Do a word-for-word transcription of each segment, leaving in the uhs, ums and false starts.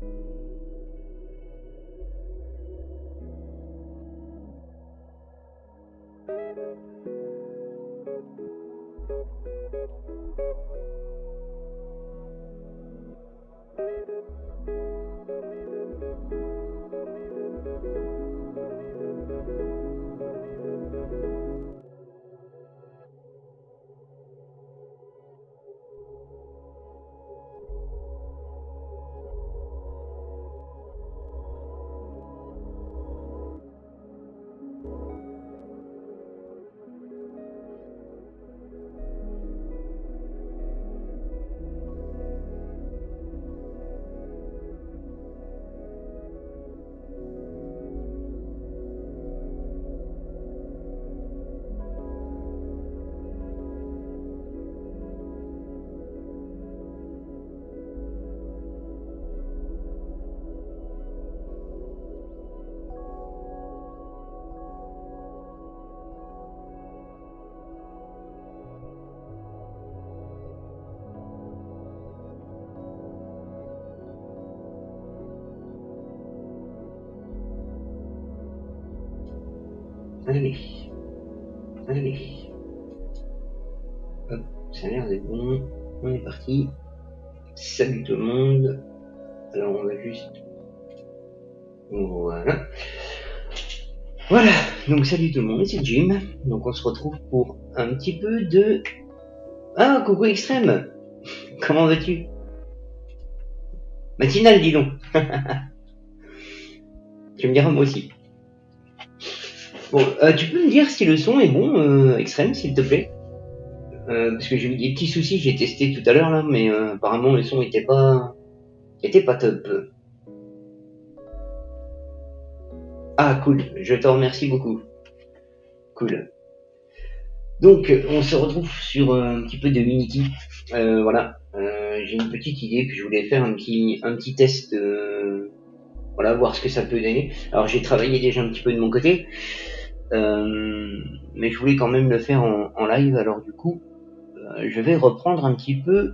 Allez, allez, hop, ça a l'air d'être bon, on est parti. Salut tout le monde. Alors on va juste, voilà, voilà. Donc salut tout le monde, c'est Jim. Donc on se retrouve pour un petit peu de, ah coucou Extrême. Comment vas-tu? Matinal, dis donc. Tu me diras moi aussi. Bon, euh, tu peux me dire si le son est bon, euh, Extrême, s'il te plaît, euh, parce que j'ai eu des petits soucis, j'ai testé tout à l'heure là, mais euh, apparemment le son était pas, était pas top. Ah cool, je te remercie beaucoup. Cool. Donc on se retrouve sur un petit peu de Unity. Euh, voilà, euh, j'ai une petite idée, puis je voulais faire un petit, un petit test. Euh, voilà, voir ce que ça peut donner. Alors j'ai travaillé déjà un petit peu de mon côté. Euh, mais je voulais quand même le faire en, en live, alors du coup euh, je vais reprendre un petit peu,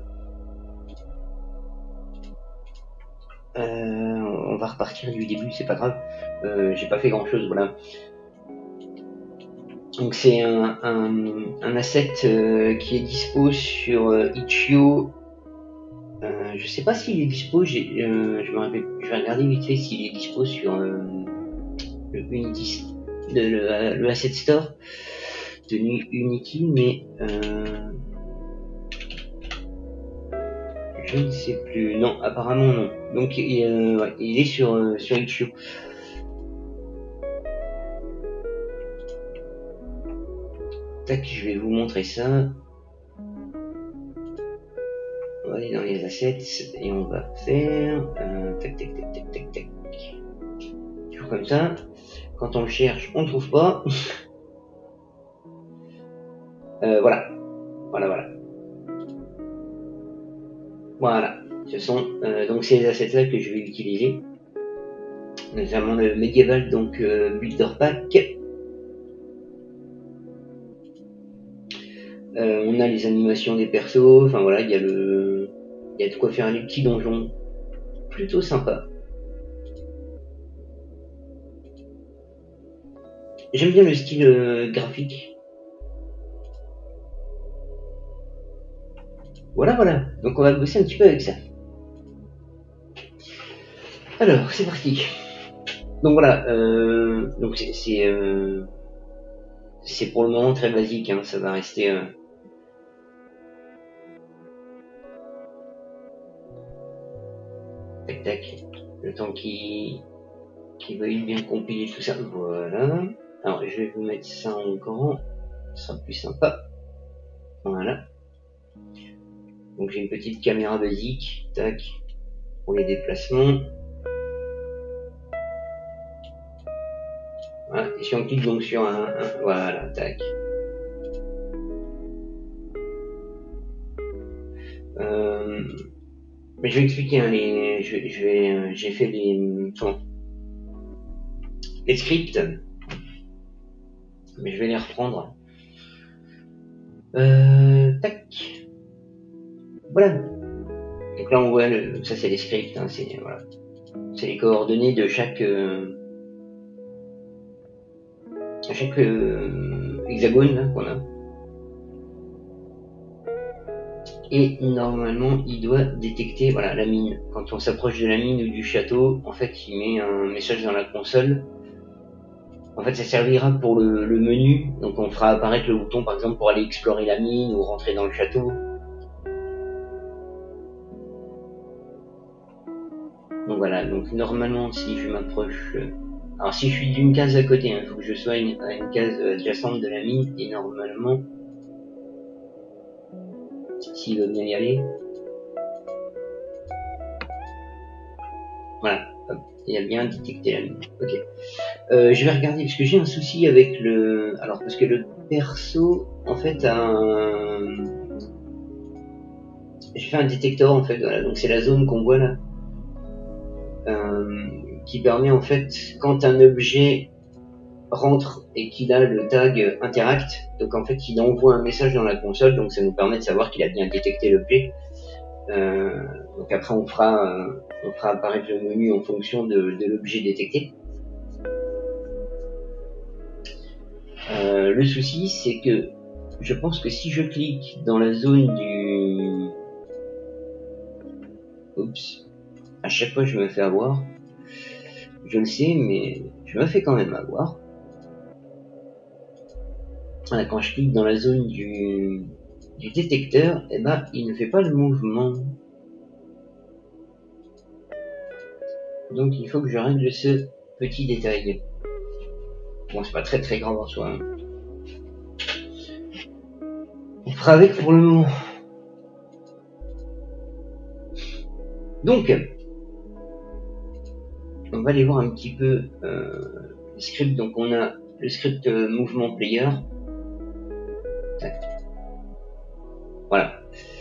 euh, on va repartir du début, c'est pas grave, euh, j'ai pas fait grand chose, voilà. Donc c'est un, un, un asset euh, qui est dispo sur euh, itch.io. Euh, je sais pas s'il est dispo, j'ai, euh, je me rappelle, je vais regarder vite fait s'il est dispo sur euh, le Unity, le, le, le Asset Store de Unity, mais euh, je ne sais plus. Non, apparemment non. Donc il, euh, ouais, il est sur euh, sur itch.io. Tac, je vais vous montrer ça. On va aller dans les assets et on va faire euh, tac tac tac tac tac tac. Toujours comme ça. Quand on le cherche, on ne trouve pas. euh, voilà, voilà, voilà. Voilà. Ce sont euh, donc ces assets là que je vais utiliser, notamment le médiéval, donc euh, builder pack. Euh, on a les animations des persos, enfin voilà, il y a le, il y a de quoi faire un petit donjon plutôt sympa. J'aime bien le style euh, graphique. Voilà, voilà. Donc on va bosser un petit peu avec ça. Alors, c'est parti. Donc voilà. Euh, donc c'est c'est euh, c'est pour le moment très basique. Hein, ça va rester. Euh, tac tac. Le temps qui qui veuille bien compiler tout ça. Voilà. Alors je vais vous mettre ça en grand. Ce sera plus sympa. Voilà. Donc j'ai une petite caméra basique. Tac. Pour les déplacements. Voilà. Et si on clique donc sur un, un voilà, tac. Euh, mais je vais expliquer, hein, les, je, je vais, euh, j'ai fait les, enfin, les scripts, mais je vais les reprendre. Euh, tac. Voilà. Donc là on voit, le, ça c'est les scripts, hein, c'est voilà. c'est les coordonnées de chaque euh, à chaque euh, hexagone qu'on a. Et normalement, il doit détecter voilà la mine. Quand on s'approche de la mine ou du château, en fait, il met un message dans la console. En fait, ça servira pour le, le menu. Donc, on fera apparaître le bouton, par exemple, pour aller explorer la mine ou rentrer dans le château. Donc voilà. Donc normalement, si je m'approche, alors si je suis d'une case à côté, il hein, faut que je sois une, à une case adjacente de la mine. Et normalement, s'il veut bien y aller, voilà. Hop, il a bien détecté la mine. Ok. Euh, je vais regarder parce que j'ai un souci avec le. Alors parce que le perso, en fait, a un. J'ai fait un détecteur en fait. Voilà. Donc c'est la zone qu'on voit là, euh, qui permet en fait quand un objet rentre et qu'il a le tag interact, donc en fait il envoie un message dans la console. Donc ça nous permet de savoir qu'il a bien détecté l'objet. Euh, donc après on fera, euh, on fera apparaître le menu en fonction de, de l'objet détecté. Euh, le souci, c'est que je pense que si je clique dans la zone du... Oups. À chaque fois, je me fais avoir. Je le sais, mais je me fais quand même avoir. Voilà, quand je clique dans la zone du, du détecteur, eh ben, il ne fait pas le mouvement. Donc, il faut que je règle ce petit détail. Bon, c'est pas très très grave en soi. Hein. On fera avec pour le moment. Donc, on va aller voir un petit peu euh, le script. Donc, on a le script euh, mouvement player. Tac. Voilà.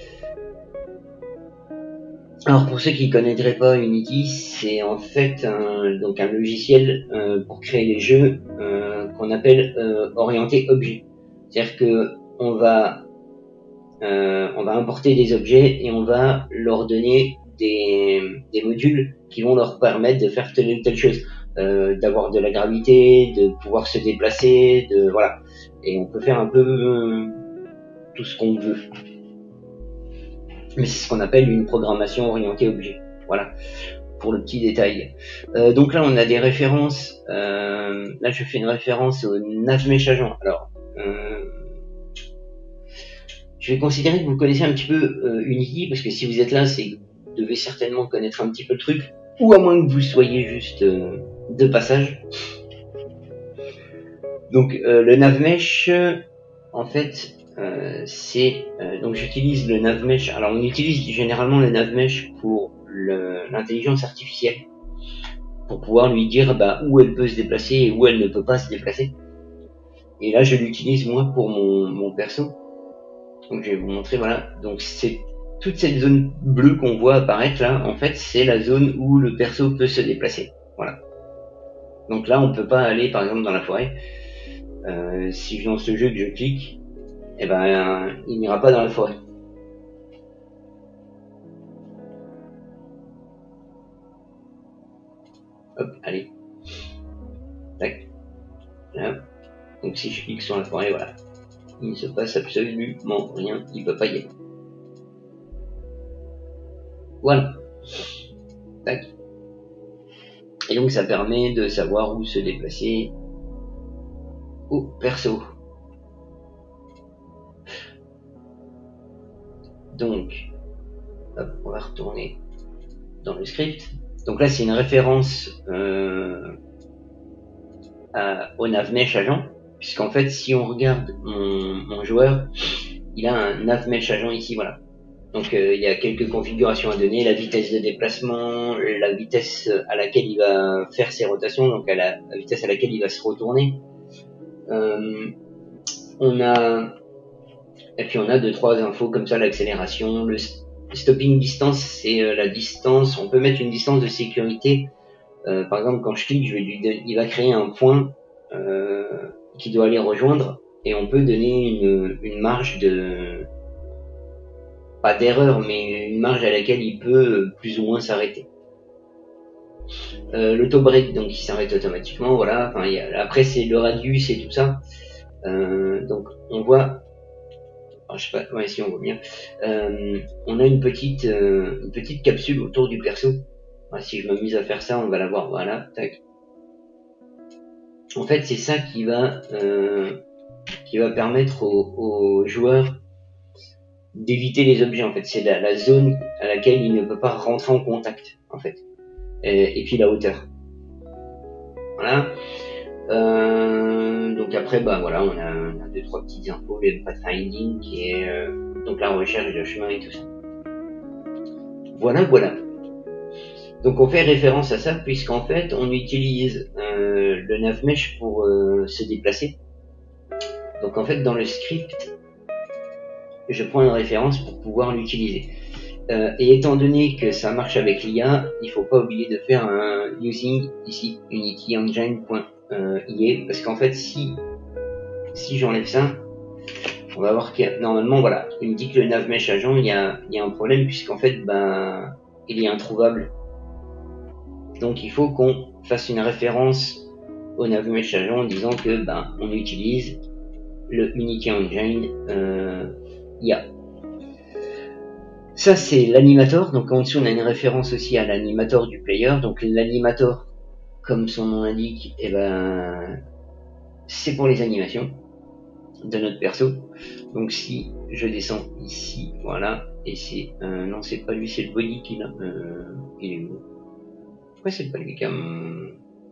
Alors, pour ceux qui ne connaîtraient pas Unity, c'est en fait un, donc un logiciel euh, pour créer des jeux euh, qu'on appelle euh, orienté objet. C'est-à-dire que on va euh, on va importer des objets et on va leur donner des, des modules qui vont leur permettre de faire telle ou telle chose, euh, d'avoir de la gravité, de pouvoir se déplacer, de voilà. Et on peut faire un peu euh, tout ce qu'on veut. Mais c'est ce qu'on appelle une programmation orientée objet. Voilà, pour le petit détail. Euh, donc là, on a des références. Euh, là, je fais une référence au Navmesh agent. Alors, euh, je vais considérer que vous connaissez un petit peu euh, Unity, parce que si vous êtes là, c'est que vous devez certainement connaître un petit peu le truc, ou à moins que vous soyez juste euh, de passage. Donc, euh, le Navmesh, en fait, euh, c'est euh, donc j'utilise le Navmesh. Alors, on utilise généralement le Navmesh pour l'intelligence artificielle, pour pouvoir lui dire bah, où elle peut se déplacer et où elle ne peut pas se déplacer. Et là, je l'utilise moi pour mon, mon perso. Donc, je vais vous montrer, voilà. Donc, c'est toute cette zone bleue qu'on voit apparaître là, en fait, c'est la zone où le perso peut se déplacer. Voilà. Donc là, on peut pas aller, par exemple, dans la forêt. Euh, si je lance le jeu et que je clique, eh ben, euh, il n'ira pas dans la forêt. Hop, allez. Tac. Là. Donc si je clique sur la forêt, voilà. Il ne se passe absolument rien, il ne peut pas y aller. Voilà. Tac. Et donc ça permet de savoir où se déplacer au perso. Donc, hop, on va retourner dans le script. Donc là, c'est une référence euh, à, au Navmesh agent, puisqu'en fait, si on regarde mon, mon joueur, il a un Navmesh agent ici, voilà. Donc euh, il y a quelques configurations à donner, la vitesse de déplacement, la vitesse à laquelle il va faire ses rotations, donc à la, la vitesse à laquelle il va se retourner. Euh, on a et puis on a deux trois infos comme ça, l'accélération, le stopping distance, c'est euh, la distance. On peut mettre une distance de sécurité. Euh, par exemple, quand je clique, je vais lui donner, il va créer un point euh, qui doit aller rejoindre, et on peut donner une, une marge de pas d'erreur, mais une marge à laquelle il peut plus ou moins s'arrêter. Euh, L'auto-break, donc il s'arrête automatiquement, voilà. Enfin, y a, après c'est le radius et tout ça. Euh, donc on voit, alors, je sais pas, ouais, si on voit bien, euh, on a une petite, euh, une petite capsule autour du perso. Alors, si je m'amuse à faire ça, on va la voir, voilà, tac. En fait, c'est ça qui va, euh, qui va permettre aux, aux joueurs d'éviter les objets. En fait, c'est la, la zone à laquelle il ne peut pas rentrer en contact, en fait. Et, et puis la hauteur. Voilà. Euh, donc après, bah voilà, on a, on a deux trois petites infos, le pathfinding qui est euh, donc la recherche de chemin et tout ça. Voilà, voilà. Donc on fait référence à ça puisqu'en fait on utilise euh, le navmesh pour euh, se déplacer. Donc en fait dans le script, je prends une référence pour pouvoir l'utiliser. Euh, et étant donné que ça marche avec l'I A, il faut pas oublier de faire un using ici unityengine.ia parce qu'en fait si si j'enlève ça, on va voir que normalement voilà, il me dit que le navmesh agent il y a il y a un problème puisqu'en fait ben il est introuvable. Donc il faut qu'on fasse une référence au navmesh agent en disant que ben on utilise le Unity Engine euh, I A. Ça c'est l'animator, donc en dessous on a une référence aussi à l'animator du player. Donc l'animator, comme son nom l'indique, eh ben c'est pour les animations de notre perso. Donc si je descends ici, voilà, et c'est euh, non c'est pas lui, c'est le body qui l'a. Euh, il est où? Pourquoi c'est pas lui qui a mon...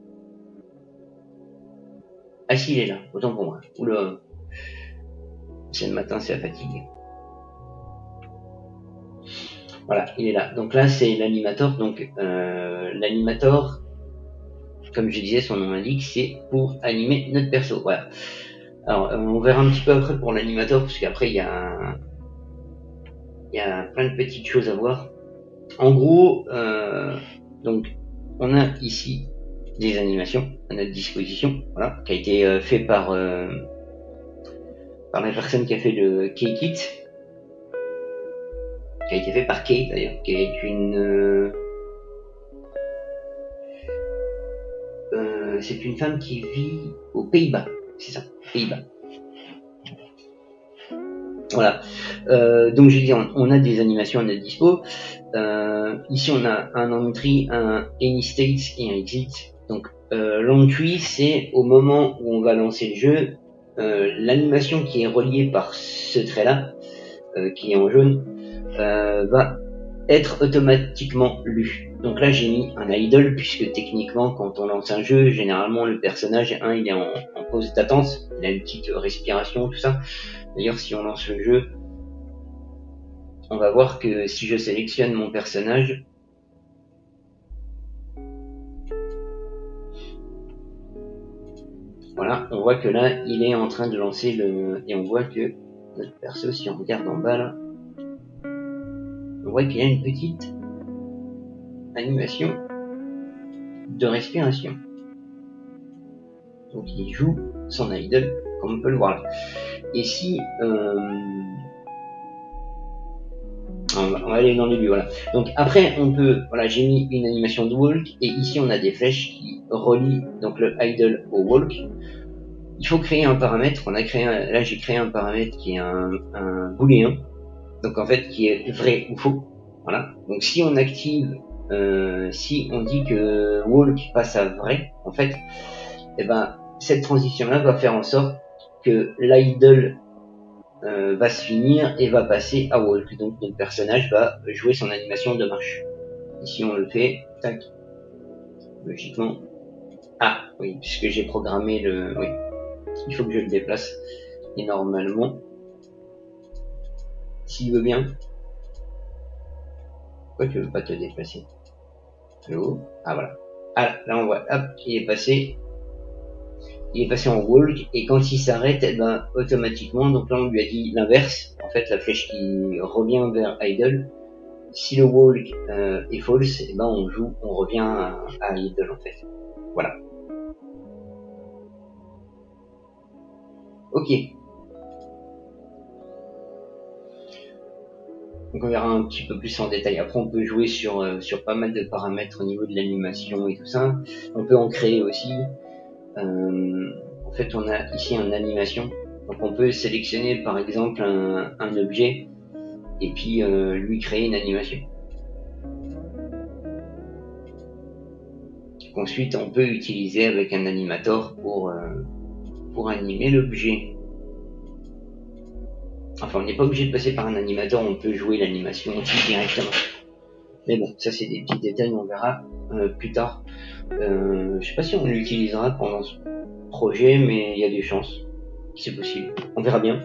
Ah si il est là, autant pour moi. Oula, c'est le matin, c'est la fatigue. Voilà, il est là. Donc là, c'est l'animator. Donc euh, l'animator, comme je disais, son nom l'indique, c'est pour animer notre perso. Voilà. Alors, on verra un petit peu après pour l'animator, parce qu'après, il y a, il y a plein de petites choses à voir. En gros, euh, donc, on a ici des animations à notre disposition, voilà, qui a été euh, fait par, euh, par la personne qui a fait le K-Kit, qui a été fait par Kate d'ailleurs, qui est une... Euh, euh, c'est une femme qui vit aux Pays-Bas, c'est ça, Pays-Bas. Voilà. Euh, donc je dis, on, on a des animations à notre dispo. Euh, ici on a un entry, un any state et un exit. Donc euh, l'entry c'est au moment où on va lancer le jeu, euh, l'animation qui est reliée par ce trait là, euh, qui est en jaune, euh, va être automatiquement lu. Donc là j'ai mis un idle puisque techniquement quand on lance un jeu, généralement le personnage un il est en, en pause d'attente, il a une petite respiration, tout ça. D'ailleurs si on lance le jeu, on va voir que si je sélectionne mon personnage, voilà, on voit que là il est en train de lancer le... Et on voit que notre perso, si on regarde en bas là, on voit qu'il y a une petite animation de respiration. Donc il joue son idle, comme on peut le voir là. Et si... Euh... On va, on va aller dans les lieux, voilà. Donc après, on peut... Voilà, j'ai mis une animation de walk, et ici on a des flèches qui relient donc le idle au walk. Il faut créer un paramètre. On a créé un... Là, j'ai créé un paramètre qui est un, un booléen. Donc en fait, qui est vrai ou faux. Voilà. Donc si on active... Euh, si on dit que walk passe à vrai, en fait, eh ben, cette transition-là va faire en sorte que l'idle euh, va se finir et va passer à walk. Donc notre personnage va jouer son animation de marche. Ici on le fait, tac, logiquement. Ah oui, puisque j'ai programmé le... Oui, il faut que je le déplace. Et normalement, s'il veut bien... Pourquoi tu veux pas te déplacer? Allô? Ah voilà. Ah là on voit, hop, il est passé. Il est passé en walk, et quand il s'arrête, eh ben, automatiquement, donc là on lui a dit l'inverse, en fait la flèche qui revient vers idle. Si le walk euh, est false, eh ben on joue, on revient à, à idle en fait. Voilà. Ok. Donc on verra un petit peu plus en détail. Après on peut jouer sur, euh, sur pas mal de paramètres au niveau de l'animation et tout ça. On peut en créer aussi. Euh, en fait on a ici une animation. Donc on peut sélectionner par exemple un, un objet et puis euh, lui créer une animation. Ensuite on peut utiliser avec un animator pour, euh, pour animer l'objet. Enfin, on n'est pas obligé de passer par un animateur, on peut jouer l'animation directement. Mais bon, ça c'est des petits détails, on verra euh, plus tard. Euh, je sais pas si on l'utilisera pendant ce projet, mais il y a des chances. C'est possible. On verra bien.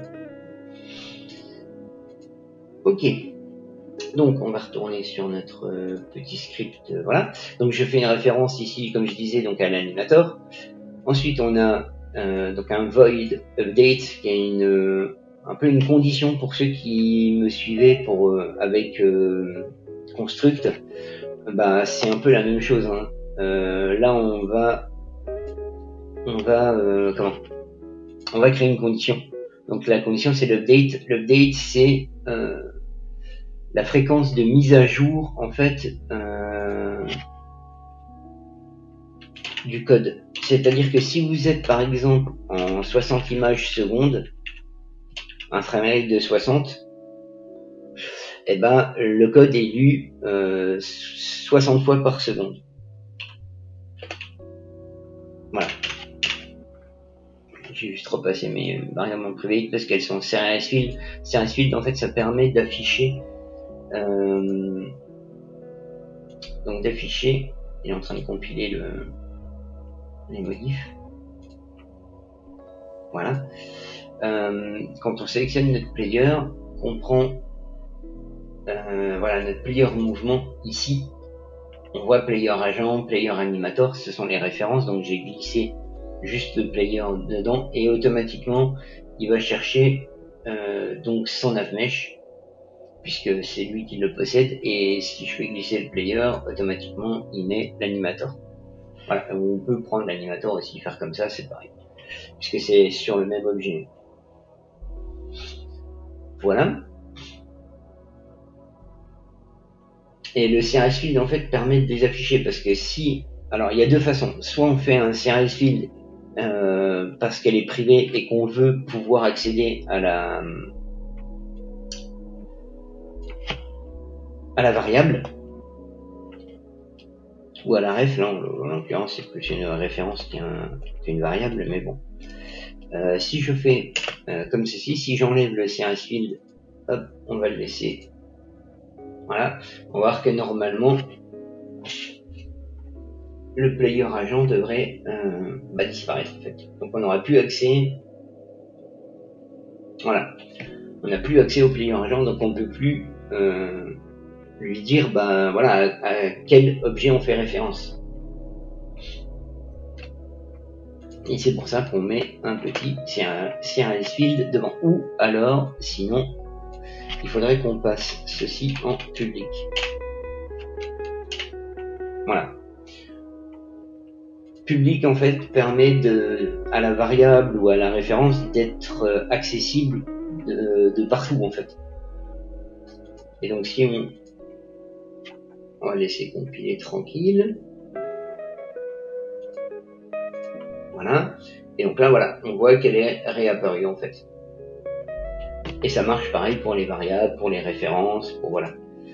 Ok. Donc, on va retourner sur notre euh, petit script. Euh, voilà. Donc, je fais une référence ici, comme je disais, donc à l'animator. Ensuite, on a euh, donc un void update qui est une euh, un peu une condition pour ceux qui me suivaient pour euh, avec euh, Construct. Bah c'est un peu la même chose. Hein. Euh, là on va on va euh, comment on va créer une condition. Donc la condition c'est l'update. L'update c'est euh, la fréquence de mise à jour en fait euh, du code. C'est-à-dire que si vous êtes par exemple en soixante images secondes, un framerate de soixante, et eh ben le code est lu euh, soixante fois par seconde. Voilà. J'ai juste repassé mes variables privées parce qu'elles sont serial field. Serial field en fait ça permet d'afficher euh, donc d'afficher, il est en train de compiler le, les modifs. Voilà. Euh, quand on sélectionne notre player, on prend euh, voilà notre player mouvement ici. On voit player agent, player animator, ce sont les références, donc j'ai glissé juste le player dedans et automatiquement il va chercher euh, donc son navmesh puisque c'est lui qui le possède, et si je fais glisser le player, automatiquement il met l'animator. Voilà, on peut prendre l'animator aussi, faire comme ça, c'est pareil, puisque c'est sur le même objet. Voilà. Et le serial field en fait permet de les afficher parce que si, alors il y a deux façons, soit on fait un serial field euh, parce qu'elle est privée et qu'on veut pouvoir accéder à la à la variable ou à la ref. Là en, en l'occurrence c'est plus une référence qu'un, qu'une variable, mais bon. Euh, si je fais euh, comme ceci, si j'enlève le serial field, hop, on va le laisser. Voilà, on va voir que normalement le player agent devrait euh, bah, disparaître en fait. Donc on n'aura plus accès. Voilà, on n'a plus accès au player agent, donc on peut plus euh, lui dire bah voilà à, à quel objet on fait référence. Et c'est pour ça qu'on met un petit serial field devant. Ou alors, sinon, il faudrait qu'on passe ceci en public. Voilà. Public en fait permet de, à la variable ou à la référence d'être accessible de, de partout en fait. Et donc si on, on va laisser compiler tranquille. Voilà. Et donc là voilà, on voit qu'elle est réapparue en fait. Et ça marche pareil pour les variables, pour les références, pour voilà.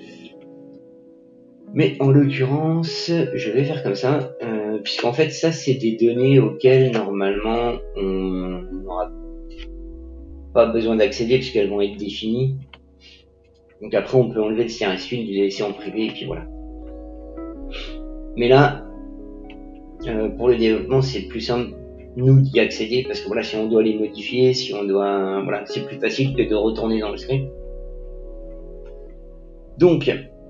Mais en l'occurrence, je vais faire comme ça, euh, puisqu'en fait ça c'est des données auxquelles normalement on n'aura pas besoin d'accéder puisqu'elles vont être définies. Donc après on peut enlever le serial field, les laisser en privé et puis voilà. Mais là, euh, pour le développement c'est plus simple nous d'y accéder parce que voilà, si on doit les modifier, si on doit, voilà, c'est plus facile que de retourner dans le script. Donc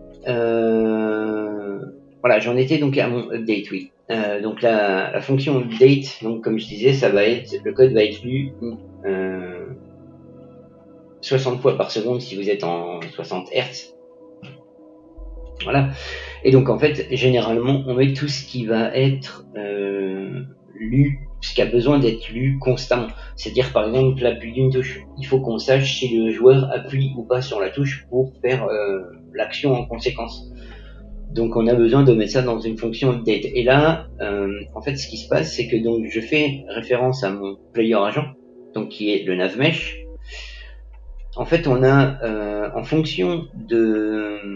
euh, voilà, j'en étais donc à mon update, oui. Euh, donc la, la fonction update, donc comme je disais, ça va être, le code va être lu euh, soixante fois par seconde si vous êtes en soixante hertz. Voilà. Et donc en fait, généralement, on met tout ce qui va être euh, lu ce qui a besoin d'être lu constamment. C'est-à-dire par exemple l'appui d'une touche. Il faut qu'on sache si le joueur appuie ou pas sur la touche pour faire euh, l'action en conséquence. Donc on a besoin de mettre ça dans une fonction update. Et là, euh, en fait, ce qui se passe, c'est que donc je fais référence à mon player agent, donc qui est le navmesh. En fait, on a euh, en fonction de,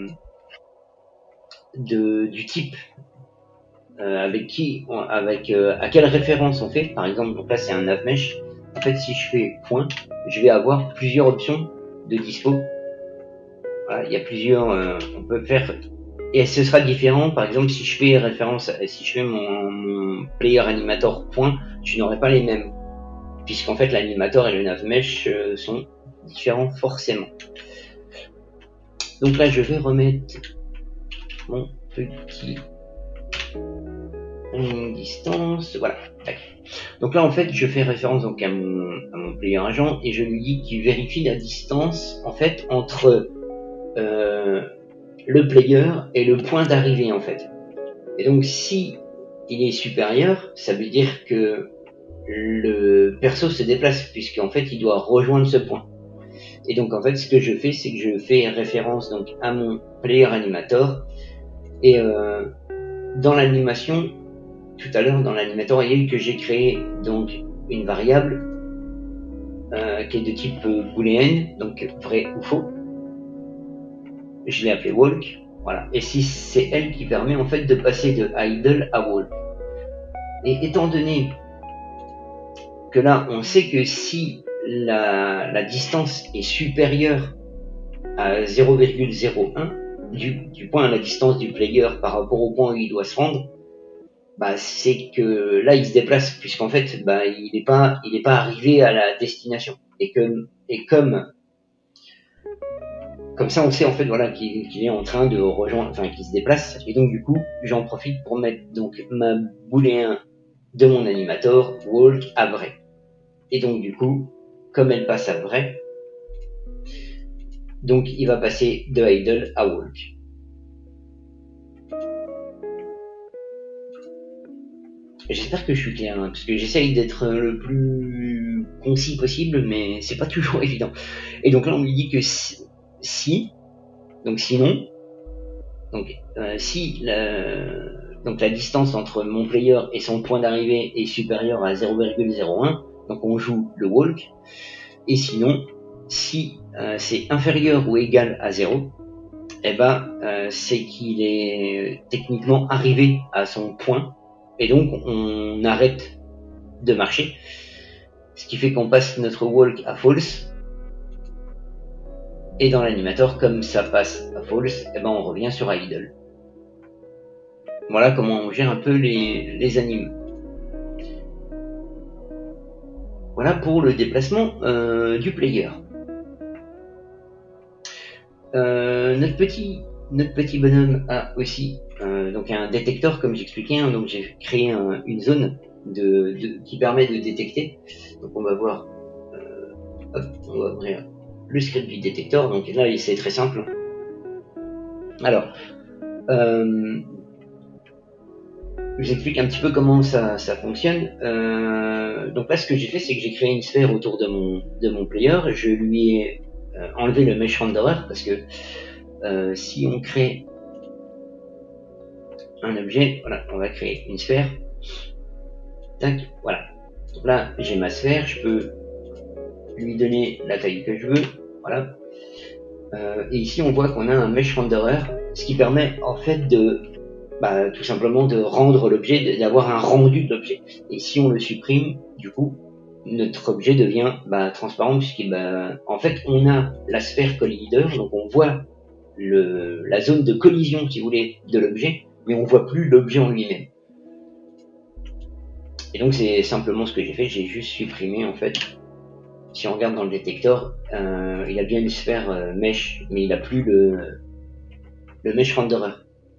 de du type euh, avec qui, on, avec euh, à quelle référence on fait. Par exemple, donc là c'est un navmesh. En fait, si je fais point, je vais avoir plusieurs options de dispo. Voilà, il y a plusieurs. Euh, on peut faire. Et ce sera différent, par exemple, si je fais référence, si je fais mon, mon player animator point, je n'aurai pas les mêmes. Puisqu'en fait, l'animator et le navmesh euh, sont différents forcément. Donc là, je vais remettre mon petit une distance. Voilà. Donc là, en fait, je fais référence donc à mon, à mon player agent et je lui dis qu'il vérifie la distance, en fait, entre euh, le player et le point d'arrivée en fait. Et donc si il est supérieur, ça veut dire que le perso se déplace puisqu'en fait il doit rejoindre ce point. Et donc en fait ce que je fais c'est que je fais référence donc à mon player animator et euh, dans l'animation tout à l'heure dans l'animator il y a eu que j'ai créé donc une variable euh, qui est de type booléen, donc vrai ou faux. Je l'ai appelé walk, voilà. Et si c'est elle qui permet en fait de passer de idle à walk. Et étant donné que là, on sait que si la, la distance est supérieure à zéro virgule zéro un, du, du point à la distance du player par rapport au point où il doit se rendre, bah c'est que là il se déplace puisqu'en fait bah il n'est pas il est pas arrivé à la destination. Et que et comme Comme ça, on sait en fait voilà qu'il qu'il est en train de rejoindre, enfin qu'il se déplace. Et donc du coup, j'en profite pour mettre donc ma booléen de mon animator walk à vrai. Et donc du coup, comme elle passe à vrai, donc il va passer de idle à walk. J'espère que je suis clair, hein, parce que j'essaye d'être le plus concis possible, mais c'est pas toujours évident. Et donc là, on lui dit que si, si donc sinon, donc euh, si la, donc la distance entre mon player et son point d'arrivée est supérieure à zéro virgule zéro un, donc on joue le walk. Et sinon, si euh, c'est inférieur ou égal à zéro, eh ben euh, c'est qu'il est techniquement arrivé à son point, et donc on arrête de marcher, ce qui fait qu'on passe notre walk à false. Et dans l'animator, comme ça passe à false, eh ben on revient sur idle. Voilà comment on gère un peu les, les animes. Voilà pour le déplacement euh, du player. Euh, notre petit notre petit bonhomme a aussi euh, donc un détecteur comme j'expliquais. Hein, donc j'ai créé un, une zone de, de, qui permet de détecter. Donc on va voir. Euh, hop, on va ouvrir le script du détecteur. Donc là, c'est très simple. Alors, euh, je vous explique un petit peu comment ça, ça fonctionne. Euh, donc là, ce que j'ai fait, c'est que j'ai créé une sphère autour de mon, de mon player. Je lui ai euh, enlevé le mesh renderer parce que euh, si on crée un objet, voilà, on va créer une sphère. Tac, voilà. Donc là, j'ai ma sphère. Je peux lui donner la taille que je veux, voilà. Euh, et ici, on voit qu'on a un mesh renderer, ce qui permet en fait de, bah, tout simplement de rendre l'objet, d'avoir un rendu de l'objet. Et si on le supprime, du coup, notre objet devient bah, transparent puisqu'il, bah, en fait, on a la sphère collider, donc on voit le, la zone de collision, si vous voulez, de l'objet, mais on voit plus l'objet en lui-même. Et donc c'est simplement ce que j'ai fait, j'ai juste supprimé en fait. Si on regarde dans le détecteur, euh, il a bien une sphère euh, mesh, mais il n'a plus le, le mesh renderer.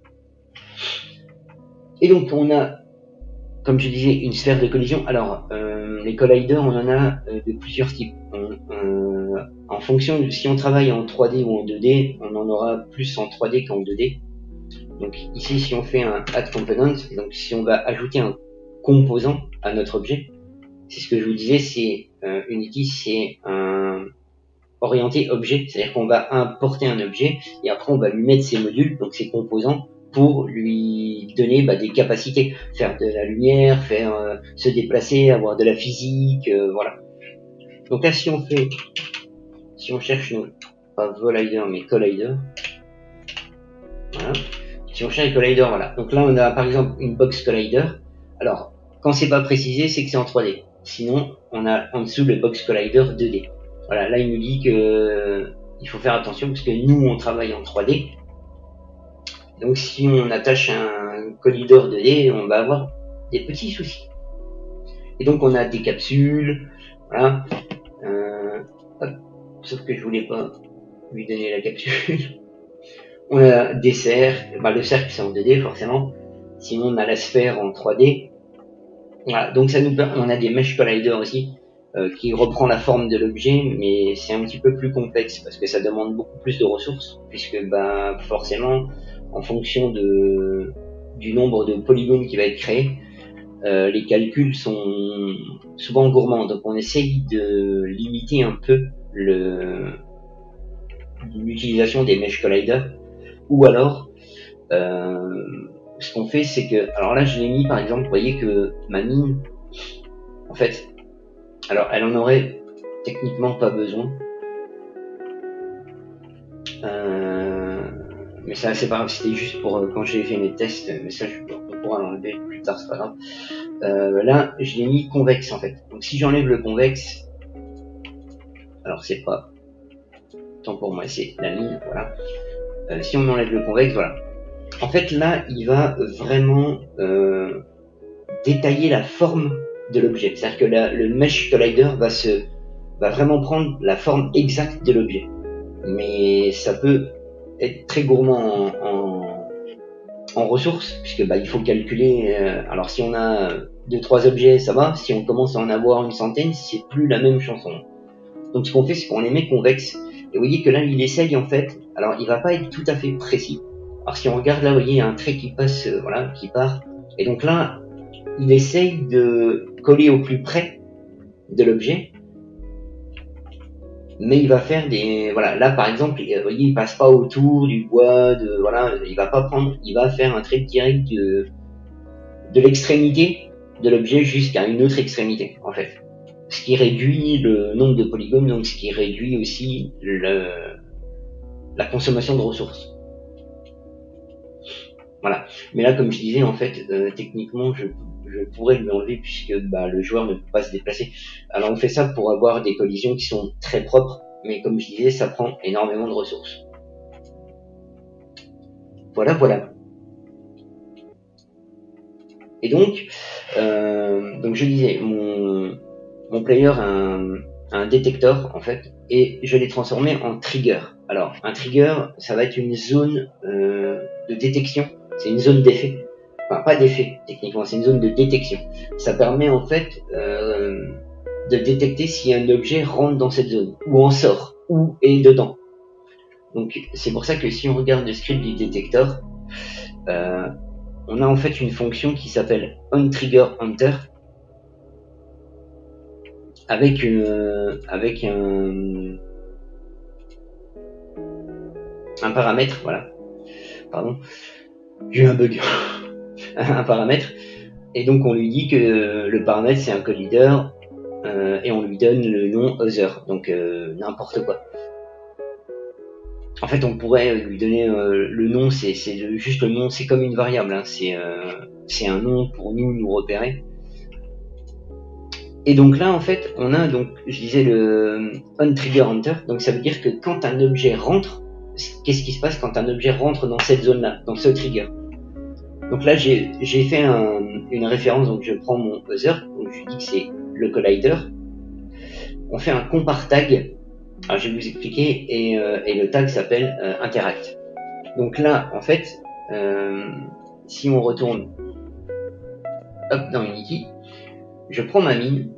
Et donc on a, comme je disais, une sphère de collision. Alors euh, les colliders, on en a euh, de plusieurs types. On, euh, en fonction de si on travaille en trois D ou en deux D, on en aura plus en trois D qu'en deux D. Donc ici, si on fait un add component, donc si on va ajouter un composant à notre objet, c'est ce que je vous disais, c'est euh, Unity, c'est un orienté objet, c'est-à-dire qu'on va importer un objet et après on va lui mettre ses modules, donc ses composants, pour lui donner bah, des capacités, faire de la lumière, faire euh, se déplacer, avoir de la physique, euh, voilà. Donc là, si on fait, si on cherche nos, pas Volider mais Collider, voilà. Si on cherche les colliders, voilà. Donc là, on a par exemple une box collider. Alors, quand c'est pas précisé, c'est que c'est en trois D. Sinon, on a en dessous le box collider deux D. Voilà, là, il nous dit que euh, il faut faire attention parce que nous, on travaille en trois D. Donc, si on attache un collider deux D, on va avoir des petits soucis. Et donc, on a des capsules, voilà. Euh, hop, sauf que je voulais pas lui donner la capsule. On a des cercles, bah, le cercle c'est en deux D forcément, sinon on a la sphère en trois D. Voilà, donc ça nous permet, on a des mesh colliders aussi, euh, qui reprend la forme de l'objet, mais c'est un petit peu plus complexe parce que ça demande beaucoup plus de ressources, puisque bah, forcément, en fonction de, du nombre de polygones qui va être créé, euh, les calculs sont souvent gourmands, donc on essaye de limiter un peu l'utilisation des mesh colliders. Ou alors, euh, ce qu'on fait, c'est que, alors là, je l'ai mis, par exemple, vous voyez que ma mine, en fait, alors elle en aurait techniquement pas besoin, euh, mais ça, c'est pas grave, c'était juste pour euh, quand j'ai fait mes tests, mais ça, je, on pourra l'enlever plus tard, c'est pas grave. Euh, là, je l'ai mis convexe, en fait. Donc, si j'enlève le convexe, alors c'est pas, tant pour moi, c'est la mine, voilà. Euh, si on enlève le convexe, voilà. En fait, là, il va vraiment euh, détailler la forme de l'objet. C'est-à-dire que la, le mesh collider va se, va vraiment prendre la forme exacte de l'objet. Mais ça peut être très gourmand en, en, en ressources, puisque bah, il faut calculer. Euh, alors, si on a deux, trois objets, ça va. Si on commence à en avoir une centaine, c'est plus la même chanson. Donc, ce qu'on fait, c'est qu'on les met convexes. Et vous voyez que là, il essaye en fait. Alors, il va pas être tout à fait précis. Alors si on regarde là, vous voyez, il y a un trait qui passe, euh, voilà, qui part. Et donc là, il essaye de coller au plus près de l'objet. Mais il va faire des, voilà, là par exemple, vous voyez, il passe pas autour du bois, de, voilà, il va pas prendre, il va faire un trait direct de, de l'extrémité de l'objet jusqu'à une autre extrémité, en fait. Ce qui réduit le nombre de polygones, donc ce qui réduit aussi le, la consommation de ressources. Voilà. Mais là, comme je disais, en fait, euh, techniquement, je, je pourrais lui enlever puisque bah, le joueur ne peut pas se déplacer. Alors, on fait ça pour avoir des collisions qui sont très propres, mais comme je disais, ça prend énormément de ressources. Voilà, voilà. Et donc, euh, donc je disais, mon, mon player a un, un détecteur, en fait, et je l'ai transformé en trigger. Alors, un trigger, ça va être une zone euh, de détection. C'est une zone d'effet. Enfin, pas d'effet, techniquement, c'est une zone de détection. Ça permet, en fait, euh, de détecter si un objet rentre dans cette zone, ou en sort, ou est dedans. Donc, c'est pour ça que si on regarde le script du détecteur, euh, on a en fait une fonction qui s'appelle onTriggerHunter, avec, une, avec un, un paramètre, voilà, pardon, j'ai eu un bug, un paramètre, et donc on lui dit que le paramètre c'est un collider, euh, et on lui donne le nom other, donc euh, n'importe quoi. En fait, on pourrait lui donner euh, le nom, c'est juste le nom, c'est comme une variable, hein, c'est euh, un nom pour nous nous repérer. Et donc là, en fait, on a donc, je disais le onTriggerHunter, donc ça veut dire que quand un objet rentre, qu'est-ce qui se passe quand un objet rentre dans cette zone-là, dans ce trigger? Donc là, j'ai fait un, une référence, donc je prends mon other, donc je dis que c'est le collider. On fait un compare tag. Alors, je vais vous expliquer, et, euh, et le tag s'appelle euh, interact. Donc là, en fait, euh, si on retourne hop, dans Unity, je prends ma mine,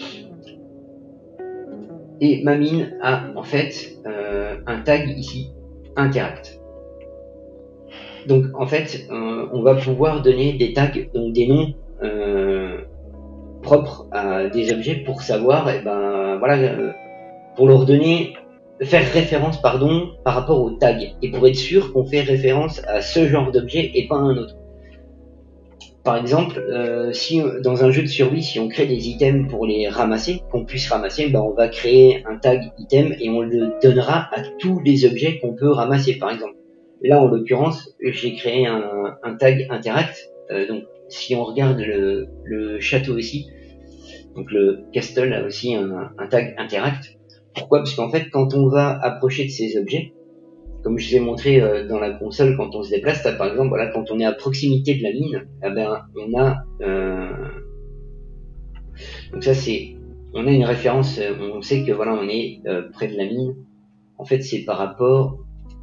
et ma mine a en fait euh, un tag ici, interact. Donc en fait, euh, on va pouvoir donner des tags, donc des noms, euh, propres à des objets pour savoir, et ben voilà, euh, pour leur donner, faire référence pardon par rapport au tag et pour être sûr qu'on fait référence à ce genre d'objet et pas à un autre. Par exemple, euh, si dans un jeu de survie, si on crée des items pour les ramasser, qu'on puisse ramasser, ben on va créer un tag item et on le donnera à tous les objets qu'on peut ramasser, par exemple. Là, en l'occurrence, j'ai créé un, un tag interact. Euh, donc, si on regarde le, le château ici, donc le castle a aussi un, un tag interact. Pourquoi? Parce qu'en fait, quand on va approcher de ces objets, comme je vous ai montré euh, dans la console quand on se déplace, là, par exemple, voilà, quand on est à proximité de la mine, eh ben, on a euh... donc ça c'est, on a une référence, on sait que voilà, on est euh, près de la mine. En fait, c'est par rapport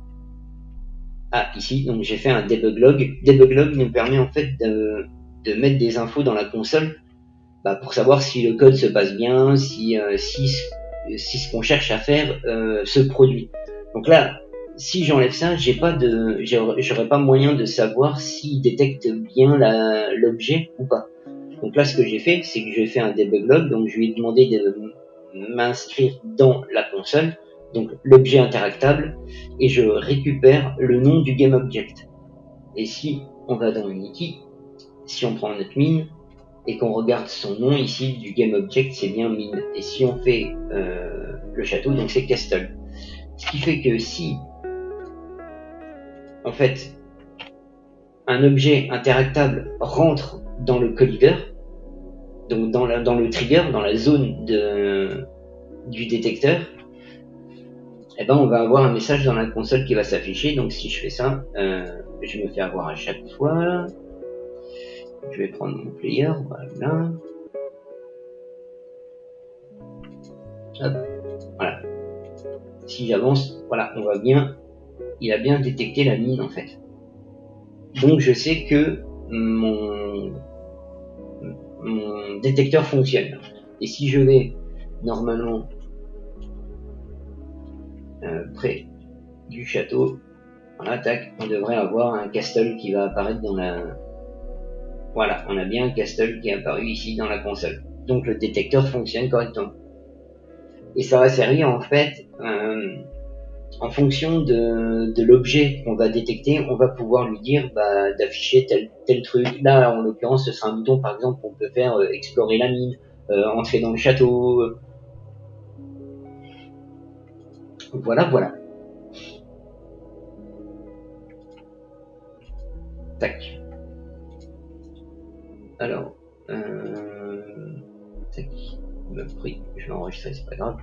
à ici. Donc j'ai fait un debug log. Debug log nous permet en fait de, de mettre des infos dans la console, bah, pour savoir si le code se passe bien, si euh, si si ce qu'on cherche à faire euh, se produit. Donc là, si j'enlève ça, j'ai pas de, j'aurais pas moyen de savoir s'il détecte bien l'objet ou pas. Donc là, ce que j'ai fait, c'est que j'ai fait un debug log, donc je lui ai demandé de m'inscrire dans la console, donc l'objet interactable, et je récupère le nom du GameObject. Et si on va dans Unity, si on prend notre mine, et qu'on regarde son nom ici du GameObject, c'est bien mine. Et si on fait euh, le château, donc c'est castle. Ce qui fait que si en fait un objet interactable rentre dans le collider, donc dans, la, dans le trigger, dans la zone de, du détecteur, eh ben on va avoir un message dans la console qui va s'afficher. Donc si je fais ça, euh, je me fais avoir à chaque fois. Je vais prendre mon player, voilà. Hop, voilà. Si j'avance, voilà, on voit bien, il a bien détecté la mine en fait. Donc je sais que mon, mon détecteur fonctionne. Et si je vais normalement euh, près du château, voilà, tac, on devrait avoir un castle qui va apparaître dans la... Voilà, on a bien un castle qui est apparu ici dans la console. Donc le détecteur fonctionne correctement. Et ça va servir en fait, euh, en fonction de, de l'objet qu'on va détecter, on va pouvoir lui dire bah, d'afficher tel, tel truc. Là, en l'occurrence, ce sera un bouton par exemple qu'on peut faire euh, explorer la mine, euh, entrer dans le château. Voilà, voilà. Tac. Alors, euh, tac. Le prix, je vais enregistrer, c'est pas grave.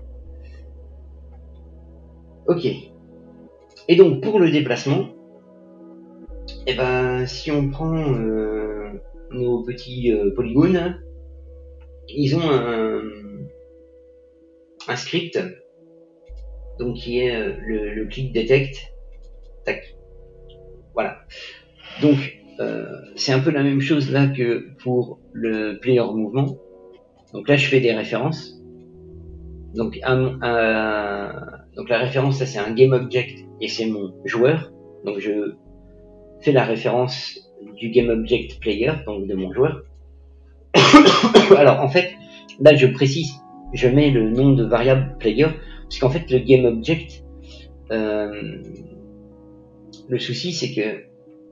Ok. Et donc pour le déplacement, et eh ben si on prend euh, nos petits euh, polygones, ils ont un, un script, donc qui est euh, le, le click detect. Tac. Voilà. Donc euh, c'est un peu la même chose là que pour le player mouvement. Donc là je fais des références. Donc, un, un, donc la référence ça c'est un GameObject et c'est mon joueur. Donc je fais la référence du GameObject player, donc de mon joueur. Alors en fait, là je précise, je mets le nom de variable player, parce qu'en fait le GameObject, euh, le souci c'est que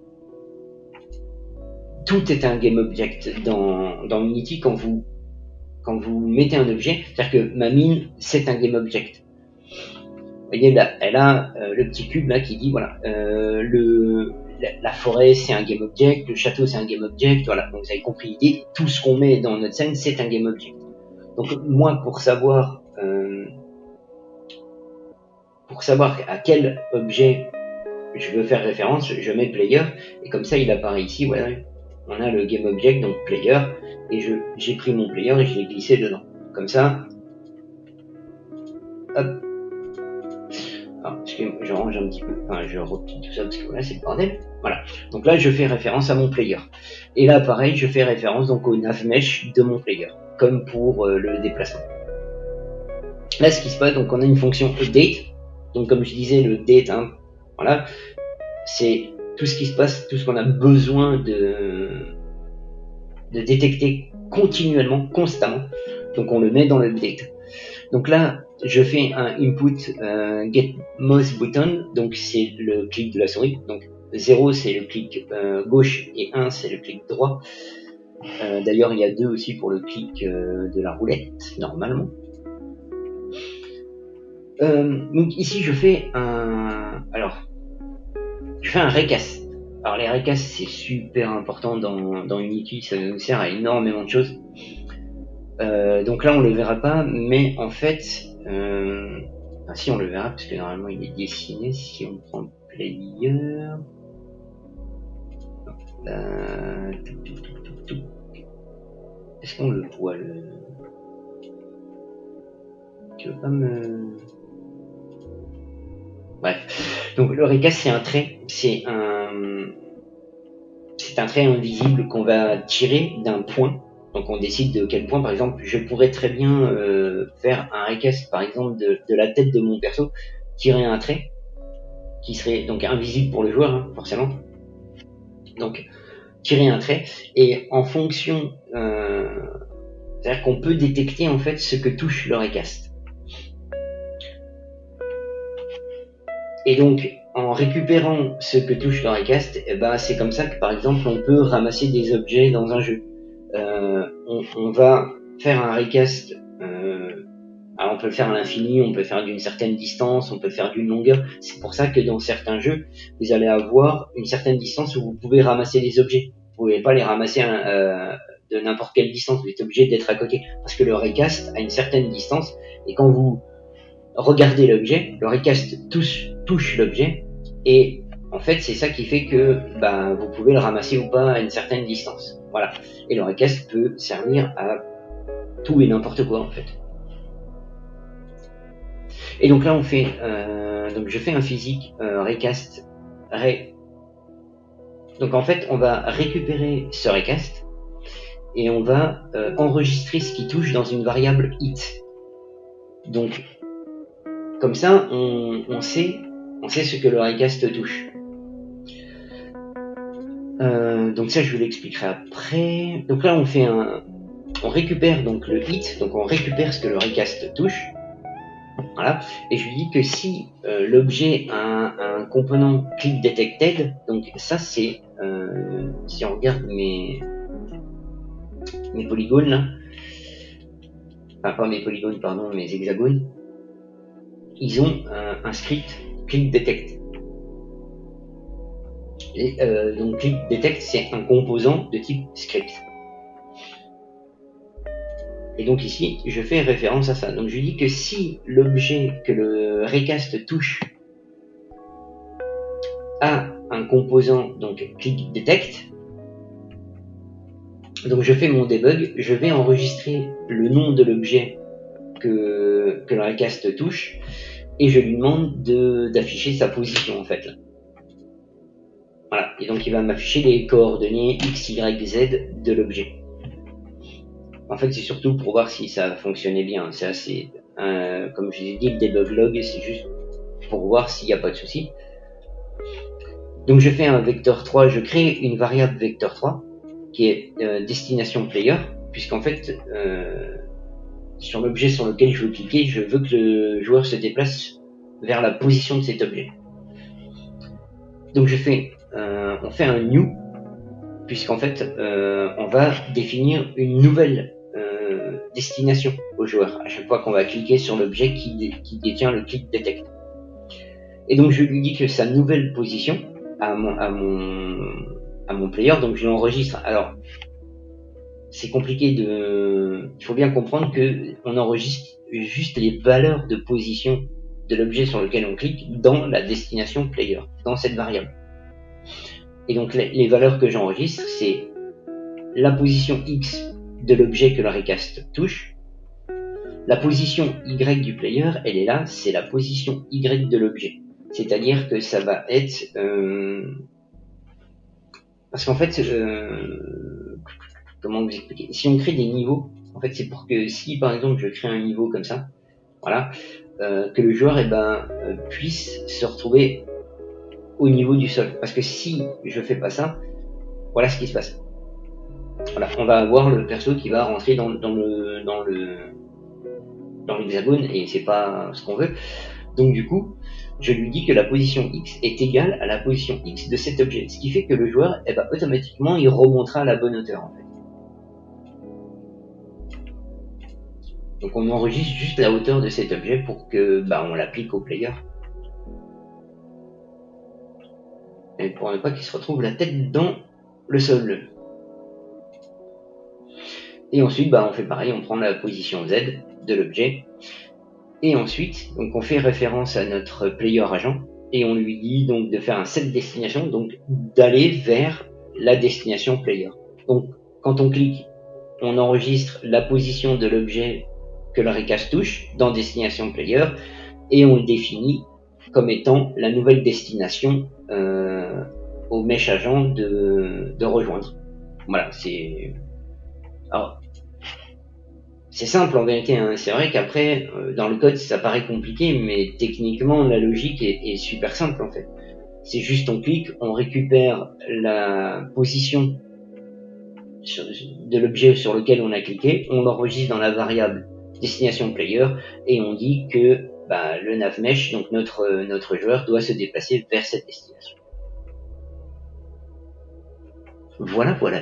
tout est un GameObject dans, dans Unity quand vous quand vous mettez un objet, c'est-à-dire que ma mine c'est un GameObject. Vous voyez là, elle a euh, le petit cube là qui dit voilà, euh, le la, la forêt c'est un GameObject, le château c'est un GameObject, voilà. Donc vous avez compris l'idée, tout ce qu'on met dans notre scène c'est un GameObject. Donc moi pour savoir euh, pour savoir à quel objet je veux faire référence, je mets player et comme ça il apparaît ici, voilà. On a le GameObject donc player et je j'ai pris mon player et je l'ai glissé dedans. Comme ça, hop. Alors, je range un petit peu, enfin je replie tout ça parce que voilà c'est le bordel. Voilà. Donc là je fais référence à mon player. Et là pareil je fais référence donc au navmesh de mon player, comme pour euh, le déplacement. Là ce qui se passe, donc on a une fonction update. Donc comme je disais le date, hein, voilà, c'est tout ce qui se passe, tout ce qu'on a besoin de, de détecter continuellement, constamment. Donc on le met dans l'update. Donc là, je fais un input euh, get mouse button, donc c'est le clic de la souris. Donc zéro c'est le clic euh, gauche et un c'est le clic droit. Euh, D'ailleurs il y a deux aussi pour le clic euh, de la roulette, normalement. Euh, donc ici je fais un... Alors, je fais un recast. Alors les recasts c'est super important dans, dans Unity, ça nous sert à énormément de choses. Euh, donc là on le verra pas, mais en fait... Euh, enfin, si on le verra, parce que normalement il est dessiné, si on prend le player... Euh, Est-ce qu'on le voit le... Tu veux pas me... Bref. Donc le recast c'est un trait, c'est un... C'est un trait invisible qu'on va tirer d'un point. Donc on décide de quel point, par exemple, je pourrais très bien euh, faire un recast, par exemple, de, de la tête de mon perso, tirer un trait, qui serait donc invisible pour le joueur, hein, forcément. Donc tirer un trait, et en fonction... Euh, c'est-à-dire qu'on peut détecter en fait ce que touche le recast. Et donc, en récupérant ce que touche le recast, eh ben, c'est comme ça que, par exemple, on peut ramasser des objets dans un jeu. Euh, on, on va faire un recast, euh, alors on peut le faire à l'infini, on peut le faire d'une certaine distance, on peut le faire d'une longueur. C'est pour ça que dans certains jeux, vous allez avoir une certaine distance où vous pouvez ramasser des objets. Vous pouvez pas les ramasser euh, de n'importe quelle distance, vous êtes obligé d'être à côté. Parce que le recast a une certaine distance, et quand vous regardez l'objet, le recast touche, touche l'objet, et en fait c'est ça qui fait que bah, vous pouvez le ramasser ou pas à une certaine distance. Voilà. Et le recast peut servir à tout et n'importe quoi en fait. Et donc là on fait, euh, donc je fais un physique euh, recast ré. Donc en fait on va récupérer ce recast et on va euh, enregistrer ce qui touche dans une variable it. Donc comme ça, on, on, sait, on sait ce que le recast touche. Euh, donc ça, je vous l'expliquerai après. Donc là, on fait un, on récupère donc le hit, donc on récupère ce que le recast touche. Voilà. Et je lui dis que si euh, l'objet a un, un component click detected, donc ça c'est, euh, si on regarde mes, mes polygones là, enfin pas mes polygones, pardon, mes hexagones. Ils ont un, un script click detect. Et, euh, donc click detect c'est un composant de type script. Et donc ici je fais référence à ça. Donc je dis que si l'objet que le recast touche a un composant donc click detect, donc je fais mon debug, je vais enregistrer le nom de l'objet que, que le recast touche, et je lui demande de, d'afficher sa position en fait là. Voilà, et donc il va m'afficher les coordonnées x, y, z de l'objet. En fait c'est surtout pour voir si ça fonctionnait bien, c'est assez, euh, comme je vous ai dit, le debug log c'est juste pour voir s'il n'y a pas de souci. Donc je fais un vecteur trois, je crée une variable vecteur trois qui est euh, destination player, puisqu'en fait euh, sur l'objet sur lequel je veux cliquer, je veux que le joueur se déplace vers la position de cet objet. Donc je fais, euh, on fait un new, puisqu'en fait euh, on va définir une nouvelle euh, destination au joueur à chaque fois qu'on va cliquer sur l'objet qui, dé qui détient le click detect. Et donc je lui dis que sa nouvelle position à mon, à mon, à mon player, donc je l'enregistre. Alors c'est compliqué de... Il faut bien comprendre que on enregistre juste les valeurs de position de l'objet sur lequel on clique dans la destination player, dans cette variable. Et donc les, les valeurs que j'enregistre, c'est la position X de l'objet que le recast touche. La position Y du player, elle est là, c'est la position Y de l'objet. C'est-à-dire que ça va être... Euh... Parce qu'en fait... Euh... Comment vous expliquer? Si on crée des niveaux, en fait c'est pour que si par exemple je crée un niveau comme ça, voilà, euh, que le joueur eh ben, euh, puisse se retrouver au niveau du sol. Parce que si je fais pas ça, voilà ce qui se passe. voilà, on va avoir le perso qui va rentrer dans, dans le dans le dans l'hexagone et c'est pas ce qu'on veut. Donc du coup, je lui dis que la position X est égale à la position X de cet objet, ce qui fait que le joueur, eh ben, automatiquement, il remontera à la bonne hauteur en fait. Donc on enregistre juste la hauteur de cet objet pour que bah, on l'applique au player. Et pour ne pas qu'il se retrouve la tête dans le sol. Et ensuite, bah, on fait pareil, on prend la position Z de l'objet. Et ensuite, donc on fait référence à notre player agent. Et on lui dit donc de faire un set destination, donc d'aller vers la destination player. Donc quand on clique, on enregistre la position de l'objet que le recache touche dans destination player. Et on le définit comme étant la nouvelle destination euh, au mesh agent de, de rejoindre. Voilà, c'est... Alors, c'est simple en vérité, hein. C'est vrai qu'après, euh, dans le code, ça paraît compliqué, mais techniquement, la logique est, est super simple en fait. C'est juste on clique, on récupère la position sur, de l'objet sur lequel on a cliqué, on l'enregistre dans la variable destination player, et on dit que bah, le navmesh, donc notre, notre joueur, doit se déplacer vers cette destination. Voilà, voilà.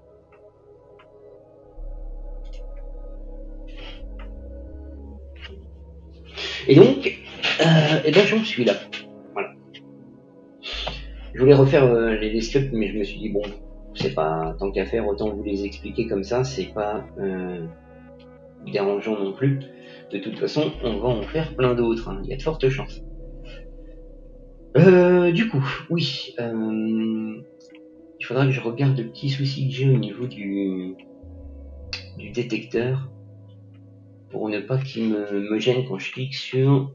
Et donc, euh, et ben j'en suis là. Voilà. Je voulais refaire euh, les, les scripts, mais je me suis dit bon, c'est pas tant qu'à faire, autant vous les expliquer comme ça, c'est pas euh, dérangeant non plus. De toute façon, on va en faire plein d'autres, hein. Il y a de fortes chances. Euh, du coup, oui, euh, il faudra que je regarde le petit souci que j'ai au niveau du, du détecteur pour ne pas qu'il me, me gêne quand je clique sur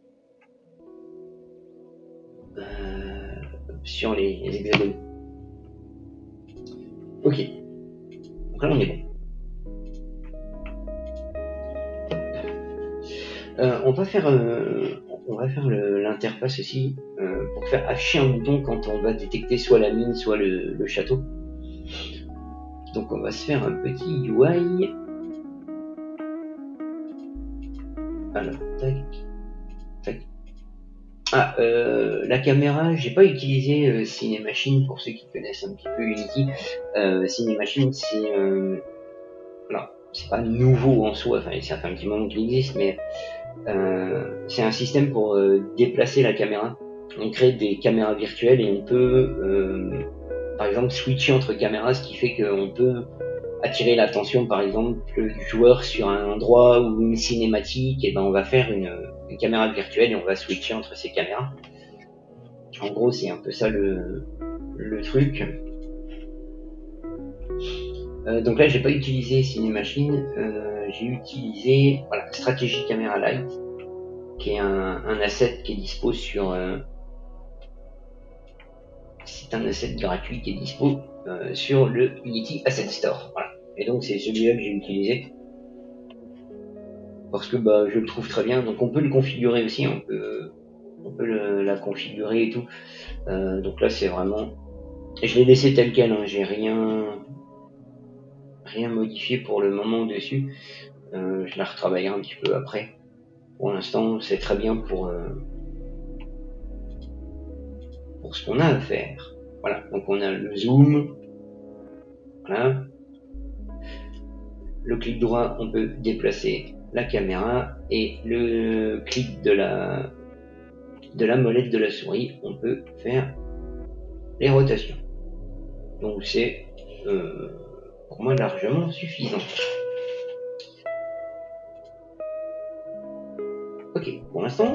euh, sur les, les hexagones. Ok, donc là on est bon. Euh, on va faire, euh, on va faire l'interface aussi euh, pour faire afficher un bouton quand on va détecter soit la mine, soit le, le château. Donc on va se faire un petit U I. Alors, tac, tac. Ah, euh, la caméra, j'ai pas utilisé euh, Cinemachine pour ceux qui connaissent un petit peu Unity. Euh, Cinemachine, c'est, euh, alors, c'est pas nouveau en soi. Enfin, ça fait un petit moment qu'il existe, mais euh, c'est un système pour euh, déplacer la caméra. On crée des caméras virtuelles et on peut, euh, par exemple, switcher entre caméras, ce qui fait qu'on peut attirer l'attention, par exemple, du joueur sur un endroit ou une cinématique. Et ben, on va faire une, une caméra virtuelle et on va switcher entre ces caméras. En gros, c'est un peu ça le, le truc. Euh, donc là, j'ai pas utilisé Cinemachine, euh, j'ai utilisé voilà, Strategy Camera Lite, qui est un, un asset qui est dispo sur euh, c'est un asset gratuit qui est dispo euh, sur le Unity Asset Store. Voilà. Et donc c'est celui-là que j'ai utilisé parce que bah, je le trouve très bien. Donc on peut le configurer aussi, on peut, on peut le, la configurer et tout. Euh, donc là c'est vraiment, je l'ai laissé tel quel. Hein. J'ai rien, rien modifié pour le moment dessus. Euh, je la retravaillerai un petit peu après. Pour l'instant, c'est très bien pour euh, pour ce qu'on a à faire. Voilà. Donc on a le zoom. Voilà. Le clic droit, on peut déplacer la caméra et le clic de la de la molette de la souris, on peut faire les rotations. Donc c'est euh, pour moi largement suffisant. Ok, pour l'instant,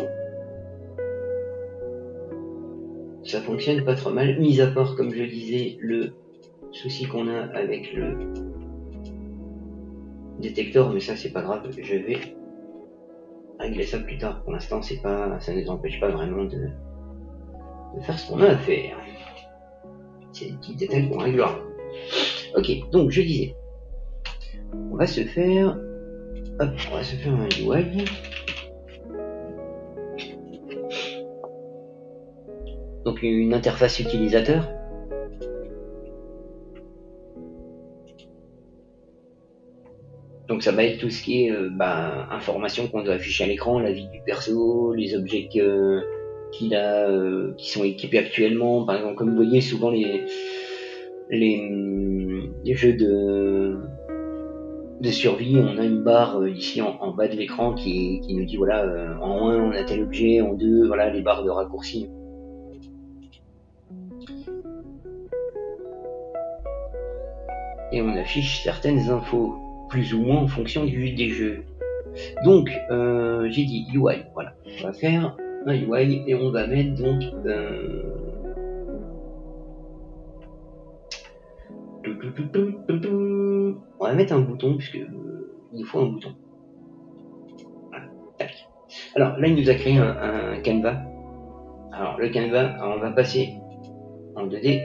ça fonctionne pas trop mal, mis à part, comme je disais, le souci qu'on a avec le détecteur, mais ça c'est pas grave, je vais régler ça plus tard. Pour l'instant, c'est pas, ça ne nous empêche pas vraiment de, de faire ce qu'on a à faire. C'est des petits détails qu'on réglera. Ok, donc je disais, on va se faire, hop, on va se faire un U I. Donc une interface utilisateur. Donc ça va être tout ce qui est euh, bah, information qu'on doit afficher à l'écran, la vie du perso, les objets que, qu'il a, euh, qui sont équipés actuellement. Par exemple, comme vous voyez, souvent les, les, les jeux de, de survie, on a une barre euh, ici en, en bas de l'écran qui, qui nous dit voilà, euh, en un on a tel objet, en deux, voilà les barres de raccourci. Et on affiche certaines infos, plus ou moins en fonction du des jeux. Donc, euh, j'ai dit U I, voilà. On va faire un U I et on va mettre donc... Euh... On va mettre un bouton, puisque euh, il nous faut un bouton. Voilà, tac. Alors là, il nous a créé un, un canevas. Alors le canevas, alors, on va passer en deux D.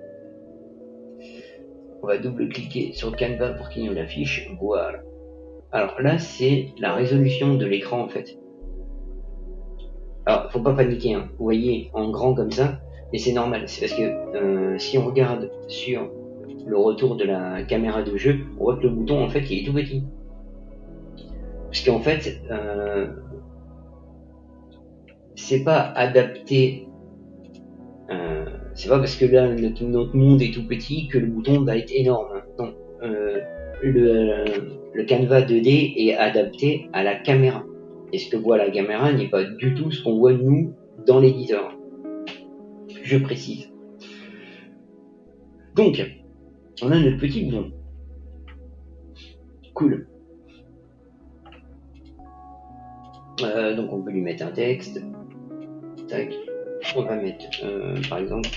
On va double-cliquer sur le canevas pour qu'il nous l'affiche. Voilà. Alors là, c'est la résolution de l'écran en fait. Alors, faut pas paniquer, hein. Vous voyez en grand comme ça, mais c'est normal. C'est parce que euh, si on regarde sur le retour de la caméra de jeu, on voit que le bouton en fait il est tout petit. Parce qu'en fait, euh, c'est pas adapté. Euh, c'est pas parce que là notre, notre monde est tout petit que le bouton va être énorme. Hein. Non, euh, le, le canevas deux D est adapté à la caméra. Et ce que voit la caméra n'est pas du tout ce qu'on voit nous dans l'éditeur. Je précise. Donc, on a notre petit bouton. Cool. Euh, donc on peut lui mettre un texte. Tac. On va mettre, euh, par exemple,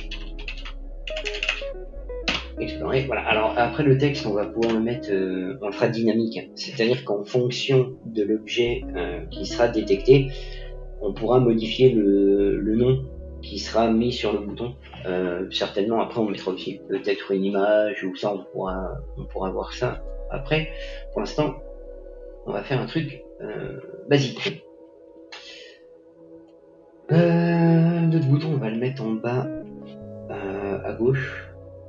explorer. Voilà. Alors après le texte, on va pouvoir le mettre, euh, on le fera dynamique. C'est-à-dire qu'en fonction de l'objet euh, qui sera détecté, on pourra modifier le, le nom qui sera mis sur le bouton. Euh, certainement après on mettra aussi peut-être une image ou ça on pourra, on pourra voir ça après. Pour l'instant, on va faire un truc euh, basique. Euh, notre bouton, on va le mettre en bas euh, à gauche.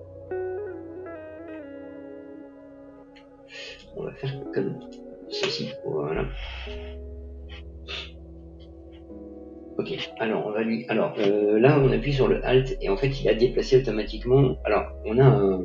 On va faire comme ceci. Voilà. Ok. Alors on va lui. Alors euh, là, on appuie sur le Alt et en fait, il a déplacé automatiquement. Alors on a un.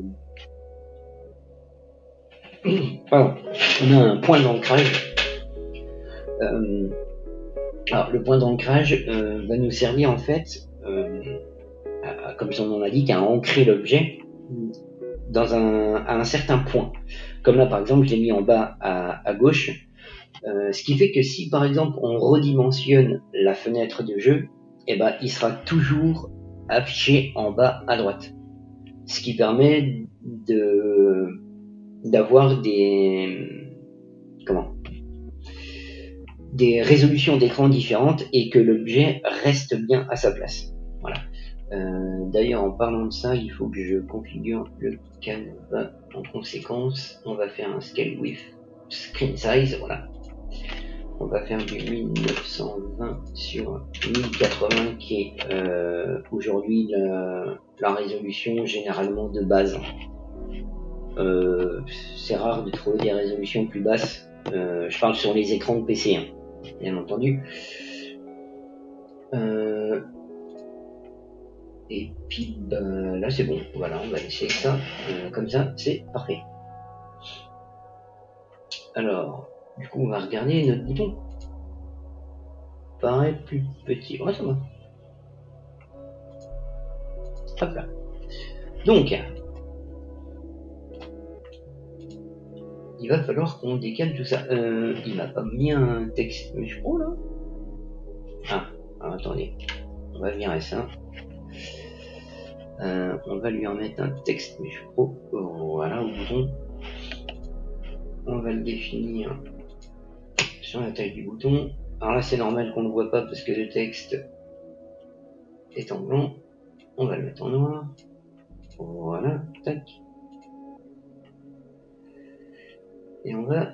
Pardon. On a un point d'ancrage. Euh, alors le point d'ancrage euh, va nous servir en fait, euh, à, comme son nom l'indique, à ancrer l'objet dans un, à un certain point. Comme là par exemple, je l'ai mis en bas à, à gauche. Euh, ce qui fait que si par exemple on redimensionne la fenêtre de jeu, eh ben, il sera toujours affiché en bas à droite. Ce qui permet de d'avoir des comment des résolutions d'écran différentes et que l'objet reste bien à sa place. Voilà. Euh, D'ailleurs, en parlant de ça, il faut que je configure le canevas en conséquence. On va faire un scale with screen size, voilà. On va faire du mille neuf cent vingt sur mille quatre-vingts qui est euh, aujourd'hui la, la résolution généralement de base. Euh, c'est rare de trouver des résolutions plus basses. Euh, je parle sur les écrans de P C, hein, bien entendu. Euh, et puis ben, là c'est bon. Voilà, on va laisser ça euh, comme ça, c'est parfait. Alors, du coup, on va regarder notre bouton. Paraît plus petit. Ouais, ça va. Hop là. Donc, il va falloir qu'on décale tout ça. Euh, il m'a pas mis un texte. Mais je crois là. Ah, alors, attendez. On va virer ça. Euh, on va lui en mettre un texte. Mais je crois. Voilà, au bouton. On va le définir sur la taille du bouton. Alors là, c'est normal qu'on ne le voit pas parce que le texte est en blanc. On va le mettre en noir. Voilà, tac. Et on va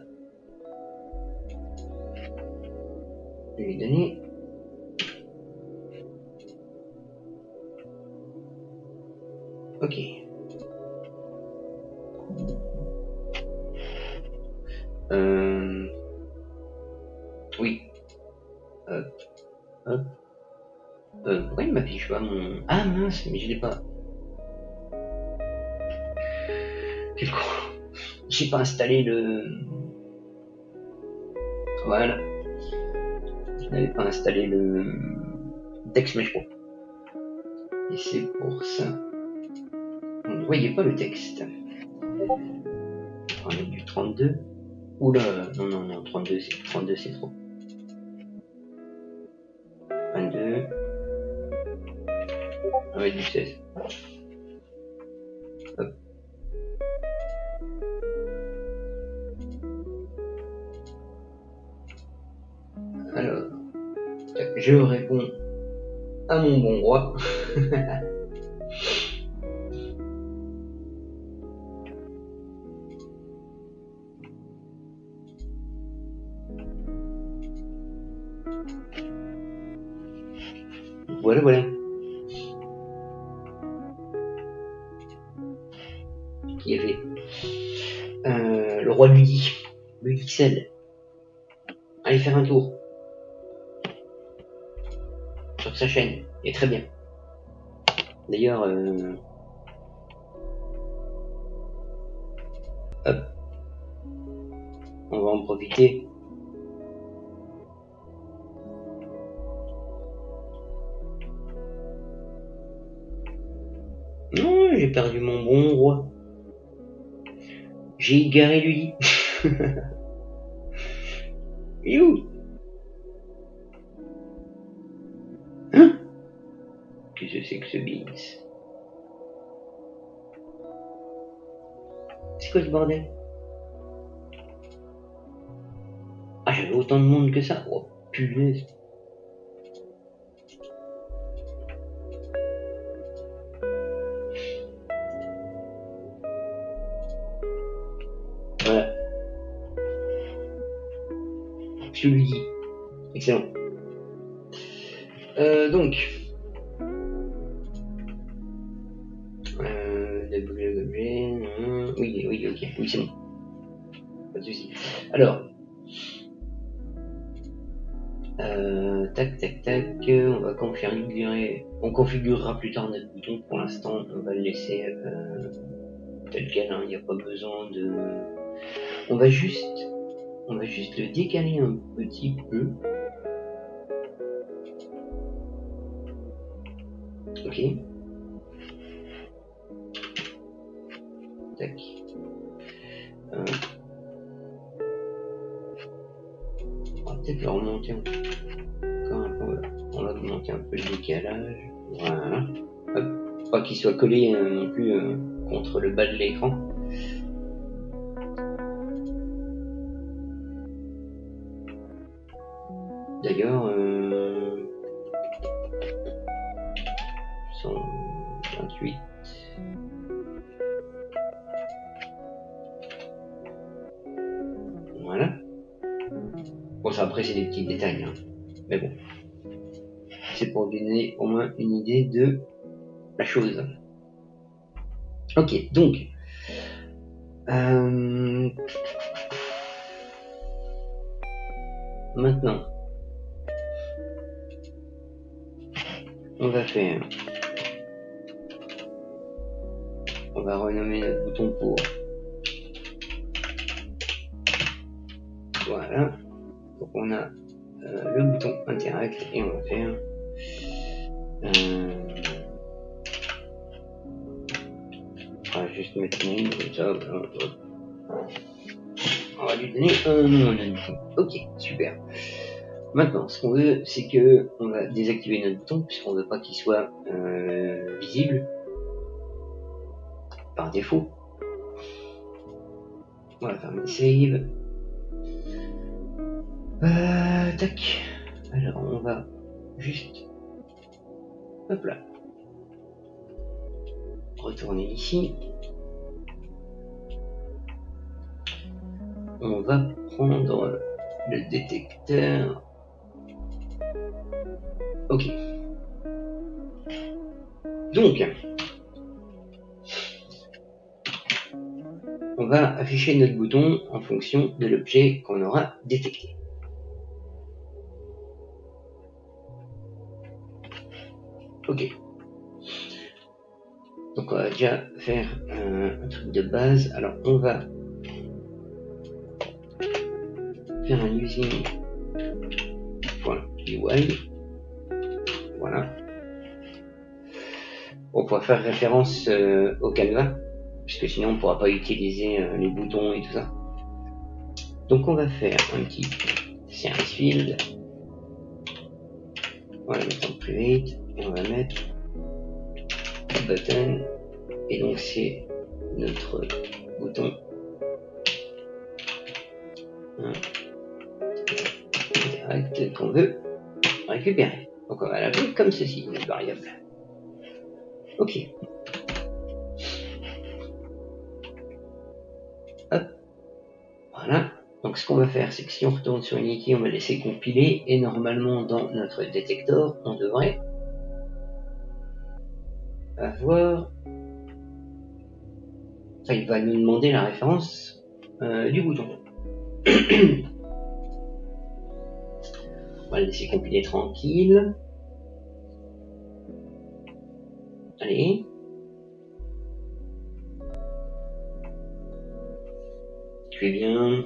lui donner ok. Euh... Oui. Hop. Hop. Euh, pourquoi il m'affiche pas mon... Ah mince, mais je l'ai pas. Quel con. J'ai pas installé le... Voilà. Je n'avais pas installé le... TextMesh Pro. Et c'est pour ça. On ne voyait pas le texte. On va mettre du trente-deux. Oula, non, non, non, trente-deux, c'est, trente-deux, c'est trop. vingt-deux. On va mettre du seize. Hop. Alors, je réponds à mon bon roi. Voilà, voilà. Qui est fait. Euh, le roi lui dit, le Pixel, allez faire un tour sur sa chaîne, et très bien. D'ailleurs, euh... hop, on va en profiter. Non, j'ai perdu mon bon roi. J'ai égaré lui. You. Hein? Qu'est-ce que c'est que ce Beans? C'est quoi ce bordel? Ah, j'avais autant de monde que ça. Oh, punaise. Voilà. Je lui dis. Excellent. Euh, donc. Euh, oui, oui, ok. Oui, c'est bon. Pas de soucis. Alors. Euh, tac, tac, tac. On va configurer. On configurera plus tard notre bouton. Pour l'instant, on va le laisser euh, tel quel. Il n'y a pas besoin de. On va juste. On va juste le décaler un petit peu. Ok. Tac. Euh. On va peut-être le remonter encore un peu. On va augmenter un peu le décalage. Voilà. Hop. Pas qu'il soit collé euh, non plus euh, contre le bas de l'écran. D'ailleurs, euh, cent vingt-huit. Voilà. Bon, ça après c'est des petits détails, hein. Mais bon. C'est pour donner au moins une idée de la chose. Ok, donc. Euh, maintenant. On va faire. On va renommer notre bouton pour. Voilà. Donc on a euh, le bouton interact et on va faire. Euh, on va juste mettre une comme ça. Voilà. On va lui donner un nom anonyme. Ok, super. Maintenant, ce qu'on veut, c'est que on va désactiver notre bouton puisqu'on veut pas qu'il soit euh, visible par défaut. On va faire une save. Euh, tac. Alors on va juste, hop là, retourner ici. On va prendre le détecteur. Ok. Donc, on va afficher notre bouton en fonction de l'objet qu'on aura détecté. Ok. Donc on va déjà faire un, un truc de base. Alors on va faire un using .u i. Voilà. On pourra faire référence euh, au Canva, puisque sinon on ne pourra pas utiliser euh, les boutons et tout ça. Donc on va faire un petit service field. On va le mettre en private et on va mettre button, et donc c'est notre bouton hein, direct qu'on veut récupérer. Donc on va l'appeler comme ceci, une variable. Ok. Hop. Voilà. Donc ce qu'on va faire, c'est que si on retourne sur Unity, on va laisser compiler, et normalement dans notre détecteur, on devrait avoir... Enfin, il va nous demander la référence euh, du bouton. On va le laisser compiler tranquille. Allez. Tu es bien.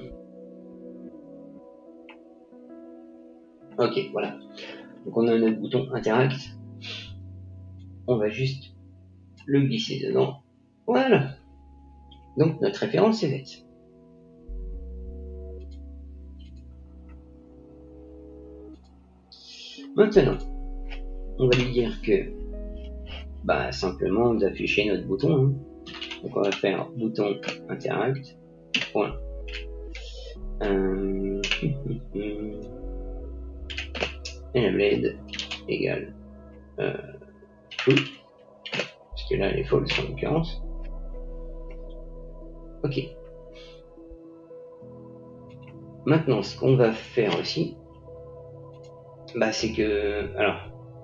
Ok, voilà. Donc on a notre bouton Interact. On va juste le glisser dedans. Voilà. Donc notre référence est faite. Maintenant, on va lui dire que bah simplement d'afficher notre bouton. Hein. Donc on va faire bouton Interact. Point. Euh, et la blade égale euh, true, parce que là elle est false en l'occurrence. Ok. Maintenant, ce qu'on va faire aussi, bah c'est que, alors,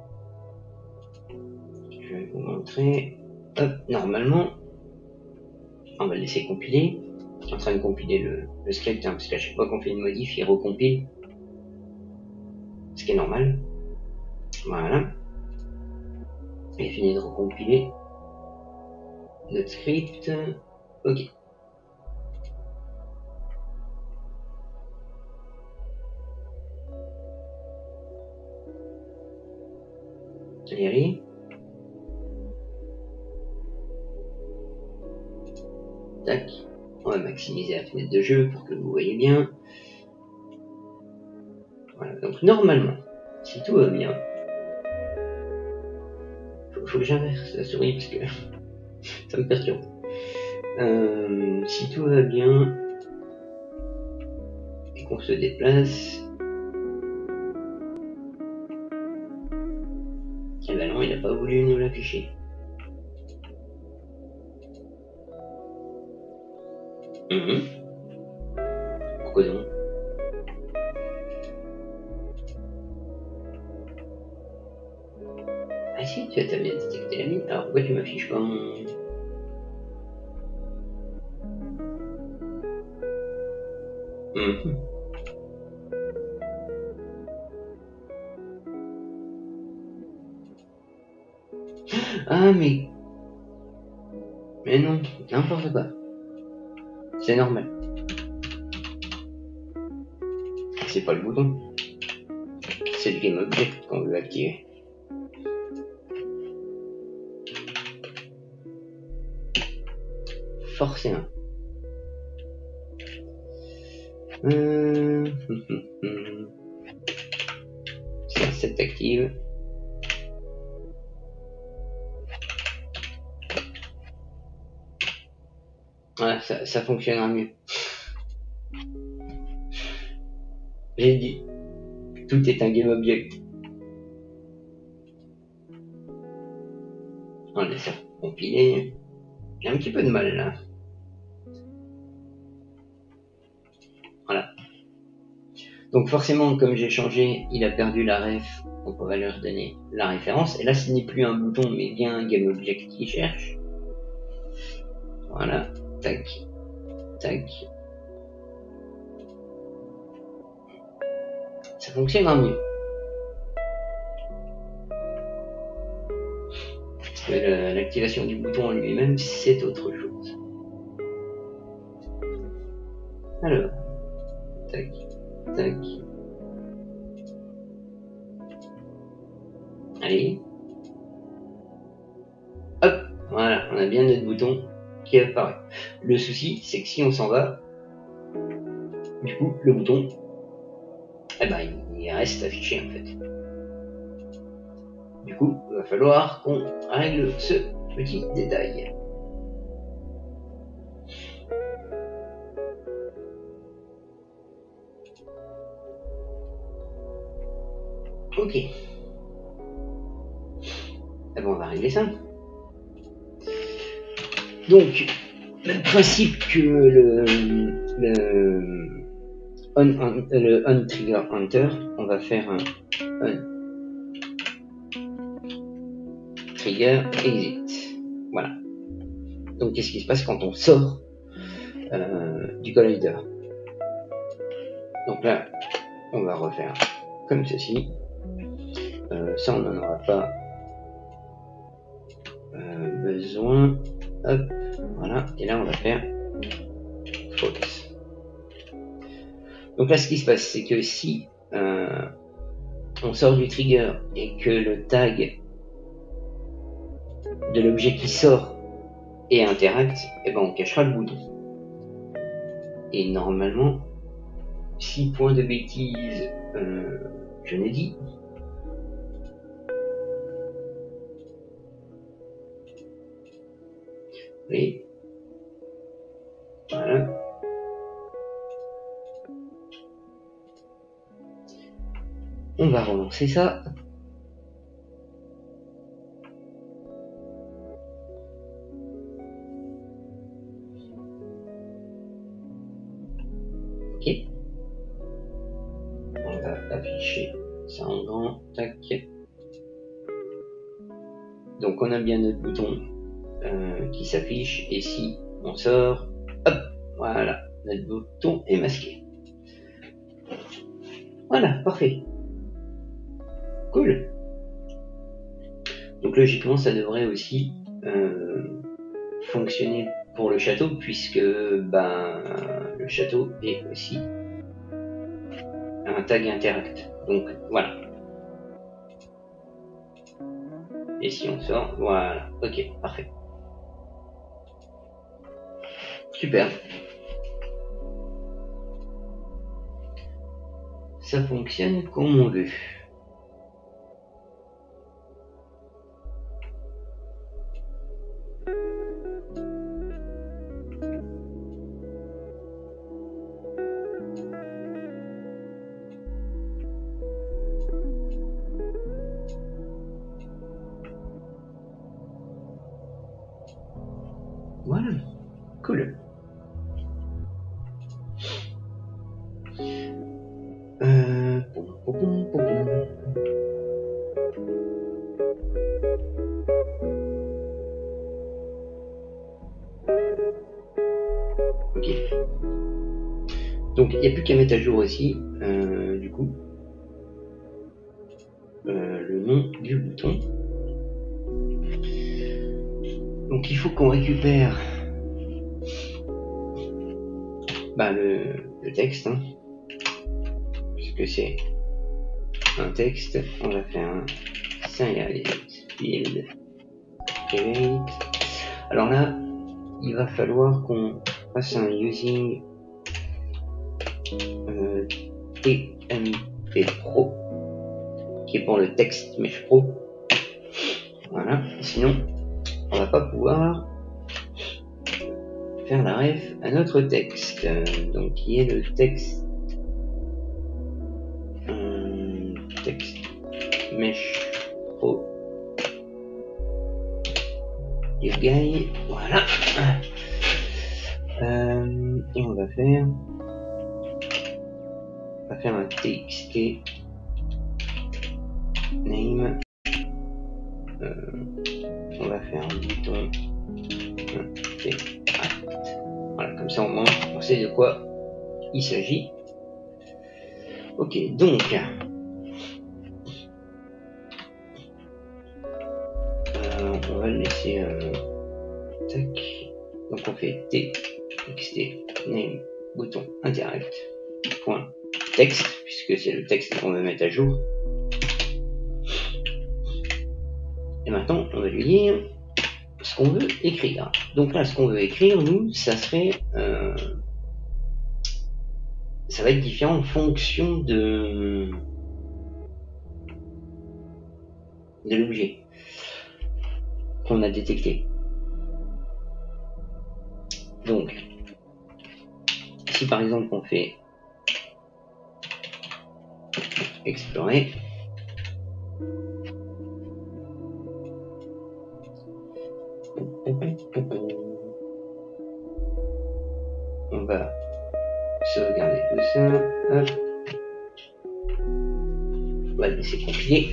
je vais vous montrer. Hop, normalement, on va le laisser compiler. Je suis en train de compiler le, le script, hein, parce qu'à chaque fois qu'on fait une modif, il recompile, ce qui est normal. Voilà. Il a fini de recompiler notre script. Ok. Allez, allez. Tac. On va maximiser la fenêtre de jeu pour que vous voyez bien. Voilà. Donc normalement, si tout va bien, faut, faut que j'inverse la souris parce que ça me perturbe. Euh, si tout va bien et qu'on se déplace, et ben non, il n'a pas voulu nous l'afficher. Mmh. Pourquoi non? Ah si, tu as bien détecté la ligne. Alors pourquoi tu m'affiches pas mon... Mmh. Ah mais... Mais non, n'importe quoi. C'est normal. C'est pas le bouton. C'est le GameObject qu'on veut activer. Forcément. Euh... Ça, c'est active. Voilà, ça, ça fonctionnera mieux. J'ai dit, tout est un GameObject. On laisse ça compiler. J'ai un petit peu de mal là. Voilà. Donc forcément, comme j'ai changé, il a perdu la ref. Donc on va leur donner la référence. Et là, ce n'est plus un bouton, mais bien un GameObject qui cherche. Voilà. Tac. tac. Ça fonctionnera mieux. Parce que l'activation du bouton en lui-même, c'est autre chose. Alors, tac, tac. Allez. Hop, voilà, on a bien notre bouton qui apparaît. Le souci, c'est que si on s'en va, du coup, le bouton, eh ben, il reste affiché en fait. Du coup, il va falloir qu'on règle ce petit détail. Ok. Eh ben, on va régler ça. Donc, même principe que le, le, on, on, le on trigger enter, on va faire un on trigger exit. Voilà. Donc, qu'est-ce qui se passe quand on sort euh, du collider? Donc là, on va refaire comme ceci. Euh, ça, on n'en aura pas euh, besoin. Hop, voilà. Et là, on va faire false. Donc là, ce qui se passe, c'est que si euh, on sort du trigger et que le tag de l'objet qui sort est interact, et ben on cachera le bouton. Et normalement, six points de bêtises, euh, je n'ai dit. Oui. Voilà. On va relancer ça. Ok. On va afficher ça en grand. Tac. Donc on a bien notre bouton euh, qui s'affiche. Et si on sort, hop, voilà, notre bouton est masqué. Voilà, parfait. Cool. Donc logiquement, ça devrait aussi euh, fonctionner pour le château, puisque ben, le château est aussi un tag interact. Donc voilà. Et si on sort, voilà. Ok, parfait. Super. Ça fonctionne comme on veut. Voilà, cool. Euh... Pom, pom, pom, pom. Ok. Donc il n'y a plus qu'à mettre à jour aussi, euh, du coup, euh, le nom du bouton. Donc il faut qu'on récupère bah, le, le texte, hein, puisque c'est un texte. On va faire un serial field create. Alors là, il va falloir qu'on fasse un using euh, T M P Pro, qui est pour le texte Mesh Pro. Voilà, sinon on va pas pouvoir faire la ref à notre texte, donc qui est le texte euh, texte Mesh Pro guy, voilà. Euh, et on va faire on va faire un txt name, euh, on va faire un bouton un T. Voilà, comme ça au moins on sait de quoi il s'agit. Ok, donc euh, on va le laisser euh, tac. Donc on fait t txt name bouton interact point texte, puisque c'est le texte qu'on veut mettre à jour. Et maintenant on va lui dire ce qu'on veut écrire. Donc là, ce qu'on veut écrire, nous, ça serait euh, ça va être différent en fonction de de l'objet qu'on a détecté. Donc, si par exemple on fait explorer, on va sauvegarder tout ça, hop, on va laisser compiler.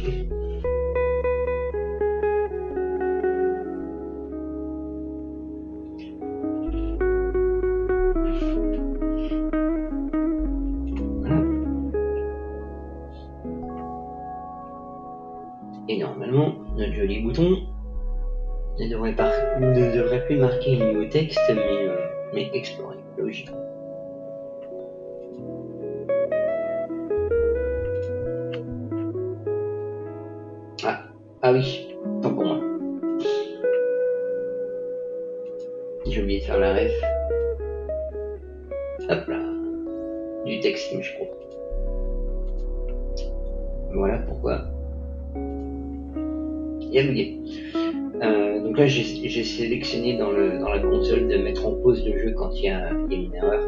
Et normalement, notre joli bouton ne devrait, pas, ne devrait plus marquer niveau texte, mais, euh, mais explorer, logique. Ah, ah oui, tant pour moi. J'ai oublié de faire la ref. Hop là, du texte, je crois. Voilà pourquoi il y a bugué. Euh, donc là, j'ai sélectionné dans, le, dans la console de mettre en pause le jeu quand il y a, il y a une erreur.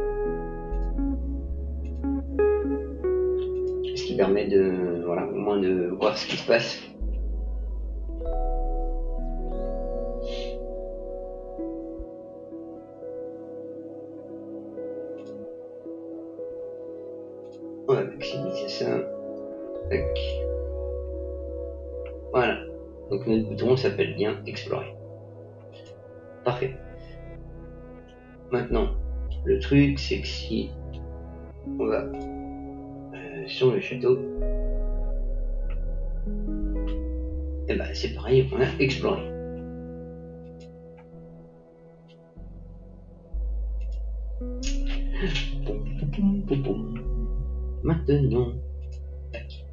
Ce qui permet de, voilà, au moins de voir ce qui se passe. On va maximiser ça. Tac. Voilà. Donc notre bouton s'appelle bien Explorer. Parfait. Maintenant, le truc, c'est que si on va euh, sur le château, et ben c'est pareil, on a exploré. Maintenant, tac.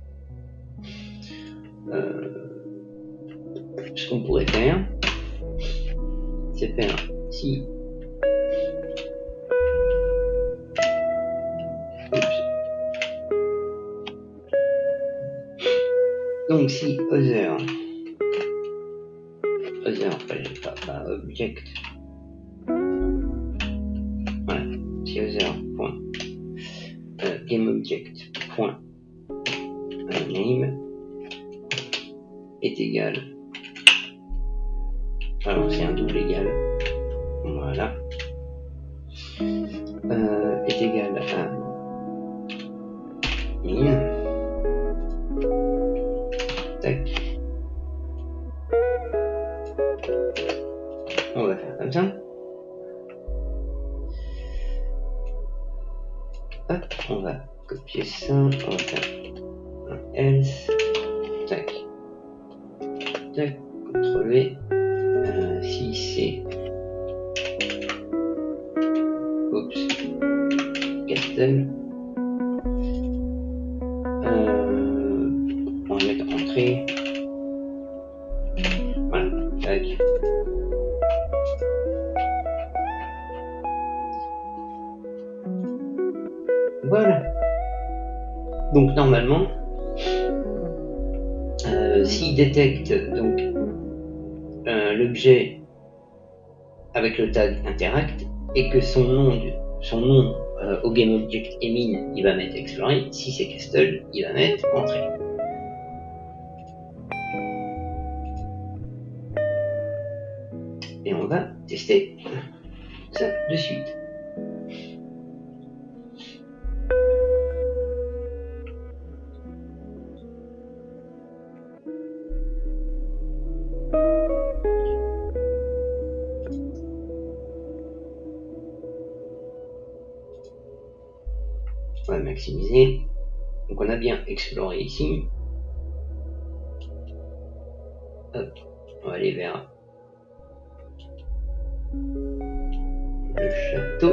Euh, ce qu'on pourrait faire, c'est faire si donc si other other pas, pas object, voilà, si other point euh, game object point euh, name est égal, alors c'est un double égal, voilà, euh, est égal à min, tac, on va faire comme ça, hop, on va copier ça, on va faire un else, tac, tac, contrôle V, euh, si c'est oups, castle, euh, on va mettre entrée, voilà, tac, voilà. Donc normalement, euh, s'il détecte donc euh, l'objet avec le tag interact et que son nom, son nom euh, au GameObject est min, il va mettre explorer. Si c'est castle, il va mettre entrée. Et on va tester ça de suite. On va maximiser. Donc on a bien exploré ici. Hop, on va aller vers le château.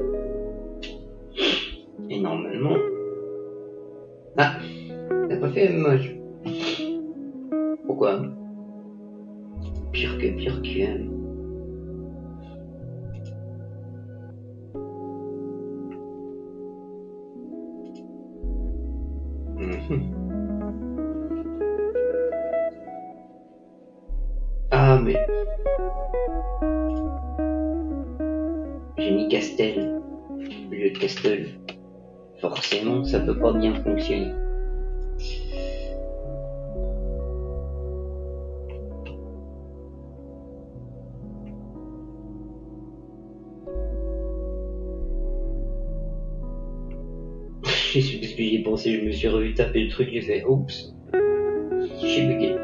Et normalement... Ah, t'as pas fait moche. Pourquoi? Pire que pire que... Mmh. Ah mais... J'ai mis Castel, le jeu de Castel. Forcément, ça peut pas bien fonctionner. Je sais plus ce que j'y ai pensé, je me suis revu taper le truc, j'ai fait oups, j'ai bugué.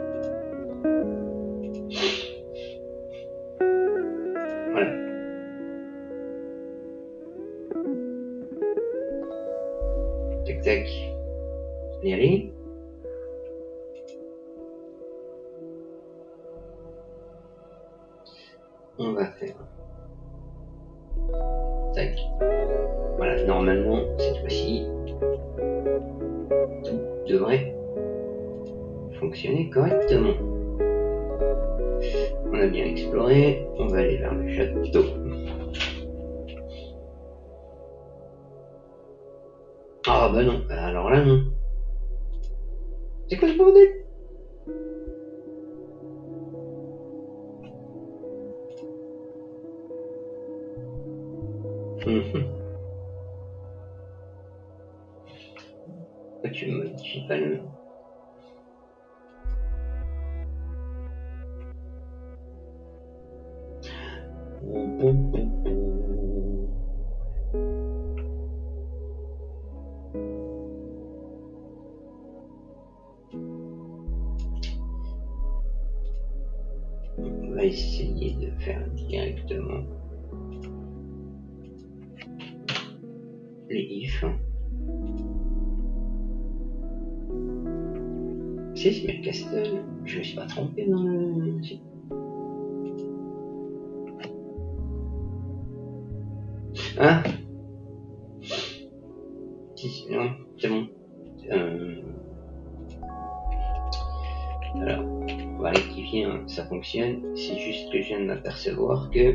Voilà. Tac tac. Allez, allez. On va faire. Tac. Voilà, normalement, cette fois-ci, tout devrait fonctionner correctement. On a bien exploré, on va aller vers le château. Ah bah non, alors là non. C'est quoi ce bordel? Mmh. Pourquoi tu me modifies pas le... On va essayer de faire directement les ifs. Si, c'est bien Castel. Je me suis pas trompé dans le... Si. Ah si, si, non, c'est bon. Euh... Alors, on va rectifier, hein, ça fonctionne. C'est juste que je viens de m'apercevoir que...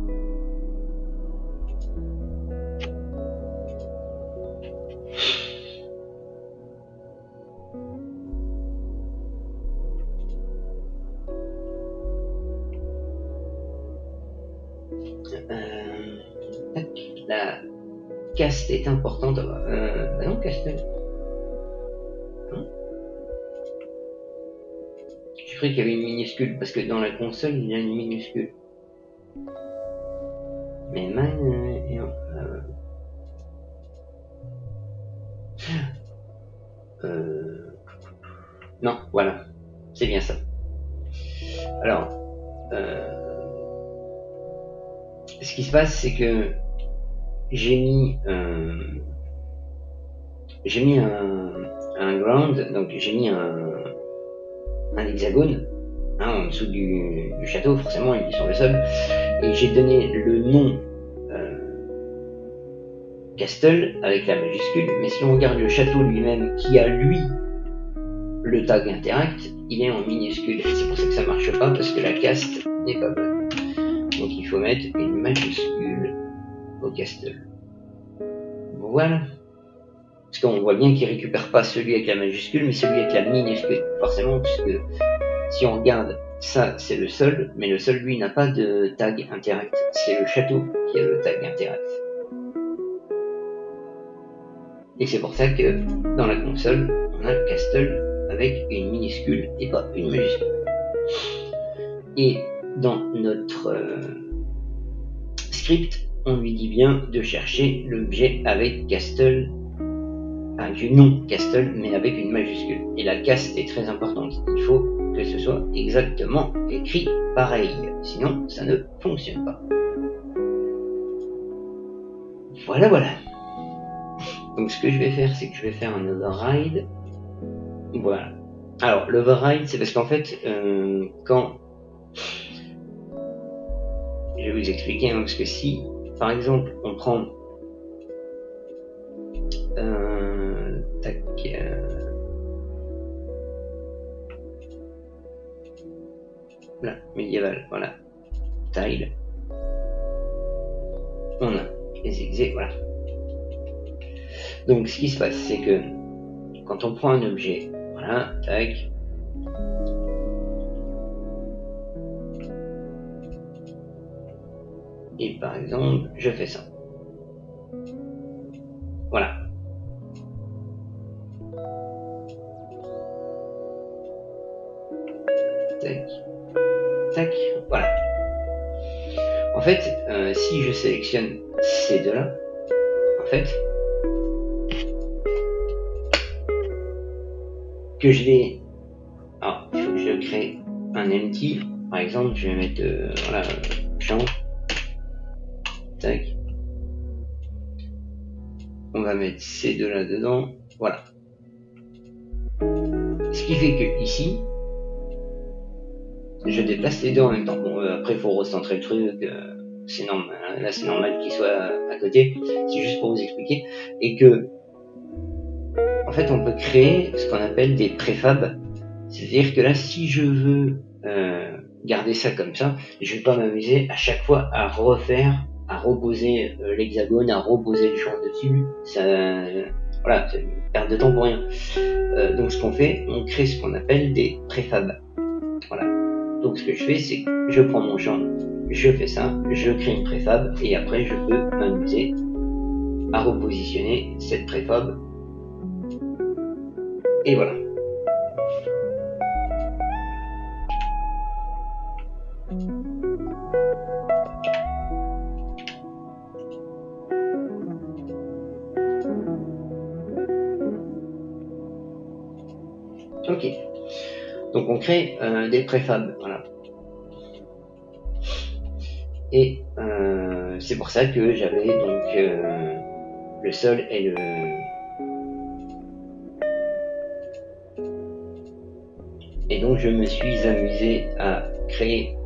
Euh... Tac, la caste est importante. Euh... Bah non, Castel. Hein? J'ai cru qu'il y avait une minuscule, parce que dans la console, il y a une minuscule. Mais man... Euh... Euh... Non, voilà. C'est bien ça. Alors... Euh... Ce qui se passe, c'est que j'ai mis... Euh... J'ai mis un... un ground, donc j'ai mis un... un hexagone, hein, en dessous du, du château, forcément, il est sur le sol, et j'ai donné le nom euh, Castle avec la majuscule, mais si on regarde le château lui-même, qui a lui le tag interact, il est en minuscule. C'est pour ça que ça marche pas, parce que la caste n'est pas bonne. Donc il faut mettre une majuscule au Castle. Voilà. Parce qu'on voit bien qu'il récupère pas celui avec la majuscule, mais celui avec la minuscule. Forcément, puisque si on regarde, ça c'est le sol, mais le sol lui n'a pas de tag interact. C'est le château qui a le tag interact. Et c'est pour ça que dans la console, on a le Castle avec une minuscule et pas une majuscule. Et dans notre euh, script, on lui dit bien de chercher l'objet avec Castle, enfin, du nom Castle, mais avec une majuscule. Et la caste est très importante. Il faut que ce soit exactement écrit pareil. Sinon, ça ne fonctionne pas. Voilà, voilà. Donc ce que je vais faire, c'est que je vais faire un override. Voilà. Alors l'override, c'est parce qu'en fait, euh, quand... Je vais vous expliquer, hein, parce que si, par exemple, on prend... Euh, tac... Euh, là, médiéval, voilà. Tile. On a les exés, voilà. Donc ce qui se passe, c'est que quand on prend un objet, voilà, tac, et par exemple, je fais ça. Voilà. Tac, tac, voilà. En fait, euh, si je sélectionne ces deux-là, en fait, que je vais... Alors, il faut que je crée un empty. Par exemple, je vais mettre, euh, voilà, champ. Tac. On va mettre ces deux-là dedans. Voilà. Ce qui fait que ici, je déplace les deux en même temps. Bon, euh, après, il faut recentrer le truc. Euh, c'est normal. Hein, là, c'est normal qu'il soit à côté. C'est juste pour vous expliquer. Et que, en fait, on peut créer ce qu'on appelle des préfabs. C'est-à-dire que là, si je veux euh, garder ça comme ça, je vais pas m'amuser à chaque fois à refaire, à reposer euh, l'hexagone, à reposer le champ dessus. Ça, euh, voilà, c'est une perte de temps pour rien. Euh, donc, ce qu'on fait, on crée ce qu'on appelle des préfabs. Voilà. Donc, ce que je fais, c'est que je prends mon champ, je fais ça, je crée une préfab, et après, je peux m'amuser à repositionner cette préfab. Et voilà. Ok. Donc on crée euh, des préfabs, voilà. Et euh, c'est pour ça que j'avais donc euh, le sol et le et donc je me suis amusé à créer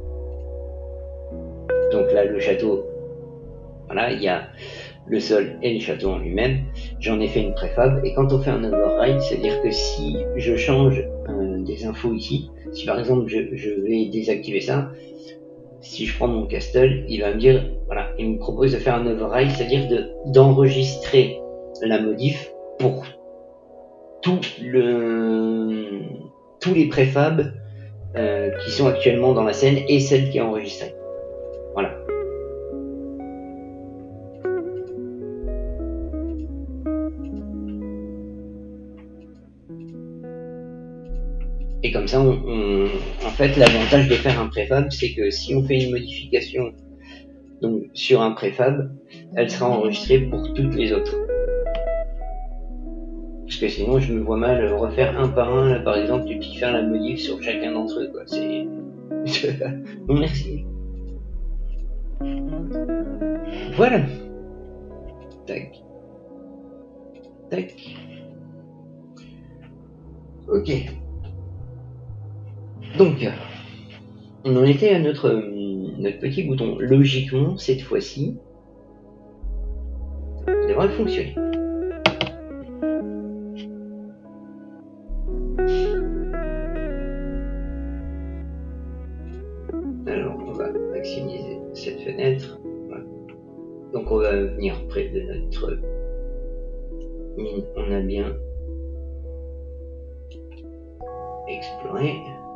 donc là le château. Voilà, il y a le sol et le château en lui-même. J'en ai fait une préfab, et quand on fait un override, c'est-à-dire que si je change euh, des infos ici, si par exemple je, je vais désactiver ça, si je prends mon castle, il va me dire, voilà, il me propose de faire un override, c'est-à-dire de d'enregistrer la modif pour tout le tous les préfabs euh, qui sont actuellement dans la scène et celle qui est enregistrée. Voilà. Et comme ça, on, on, en fait, l'avantage de faire un préfab, c'est que si on fait une modification donc, sur un préfab, elle sera enregistrée pour toutes les autres. Parce que sinon, je me vois mal refaire un par un, là, par exemple, et puis faire la modif sur chacun d'entre eux, quoi. C'est... bon, merci. Voilà. Tac. Tac. Ok. Donc, on en était à notre, notre petit bouton. Logiquement, cette fois-ci, il devrait fonctionner. Alors, on va maximiser cette fenêtre. Voilà. Donc, on va venir près de notre mine. On a bien exploré.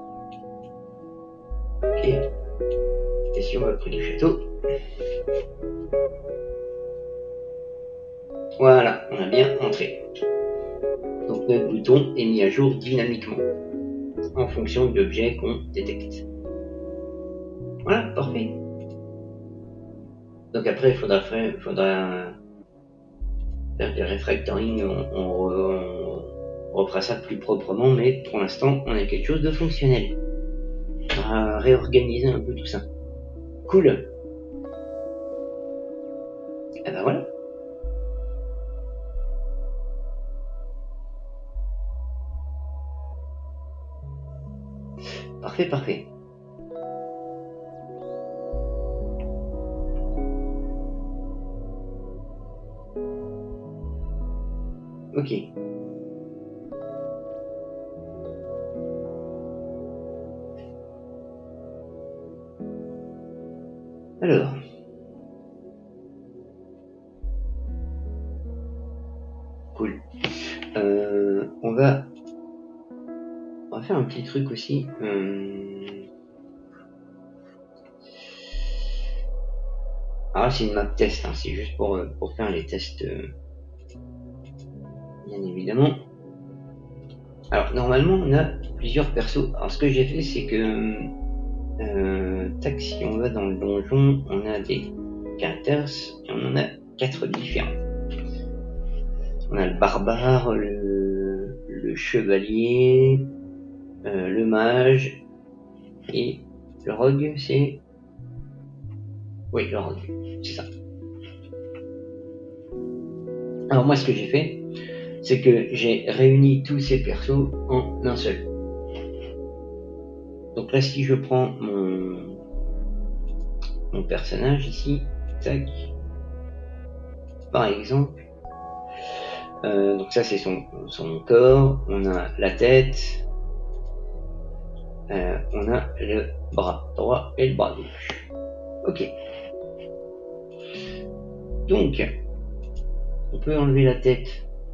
Ok. Et si on va près du château. Voilà, on a bien entré. Donc notre bouton est mis à jour dynamiquement en fonction de l'objet qu'on détecte. Voilà, parfait. Donc après, il faudra faire, faudra faire du refactoring, on, on, on refera ça plus proprement, mais pour l'instant, on a quelque chose de fonctionnel. On va réorganiser un peu tout ça. Cool. Et ben voilà. parfait, parfait. Ok. Alors. Cool. Euh, on va... On va faire un petit truc aussi. Hum... Alors c'est une map test, hein. C'est juste pour, pour faire les tests, euh... bien évidemment. Alors normalement on a plusieurs persos. Alors ce que j'ai fait c'est que euh, tac, si on va dans le donjon, on a des characters et on en a quatre différents. On a le barbare, le, le chevalier, euh, le mage et le rogue, c'est... Oui, le rogue, c'est ça. Alors moi ce que j'ai fait, c'est que j'ai réuni tous ces persos en un seul. Donc là si je prends mon, mon personnage ici, tac, par exemple, euh, donc ça c'est son, son corps, on a la tête, euh, on a le bras droit et le bras gauche. Ok. Donc, on peut enlever la tête.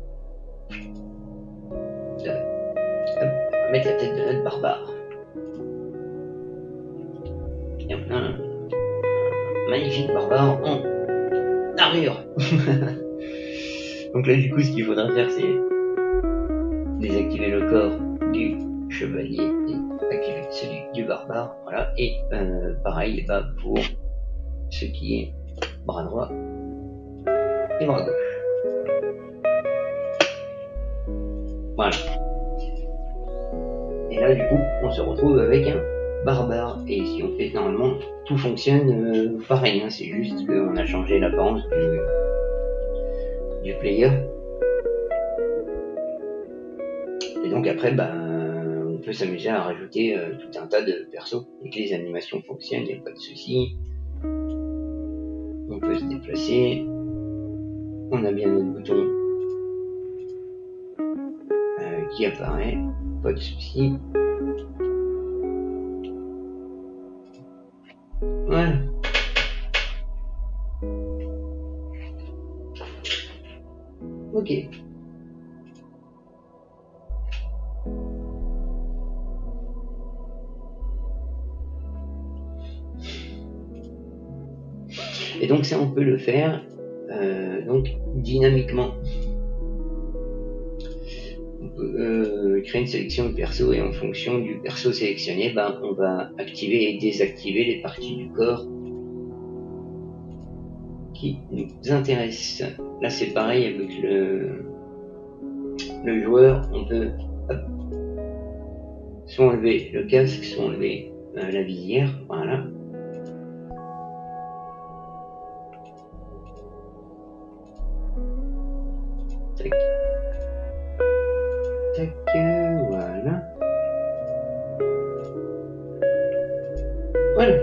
Euh, on va mettre la tête de notre barbare. Et on a un, un magnifique barbare en armure. Donc là, du coup, ce qu'il faudra faire, c'est désactiver le corps du chevalier et activer celui du barbare. Voilà. Et euh, pareil, bah, pour ce qui est bras droit et bras gauche. Voilà. Et là, du coup, on se retrouve avec un barbare. Et si on fait normalement, tout fonctionne euh, pareil. Hein, c'est juste qu'on a changé l'apparence du, du player. Et donc après, bah, on peut s'amuser à rajouter euh, tout un tas de persos. Et que les animations fonctionnent, il n'y a pas de souci. On peut se déplacer. On a bien notre bouton euh, qui apparaît. Pas de souci. Voilà. Ok. Et donc ça, on peut le faire euh, donc dynamiquement. On peut euh, créer une sélection de perso et en fonction du perso sélectionné, ben, on va activer et désactiver les parties du corps qui nous intéressent. Là, c'est pareil avec le, le joueur. On peut hop, soit enlever le casque, soit enlever euh, la visière. Voilà. Tac. Tac, voilà. Voilà.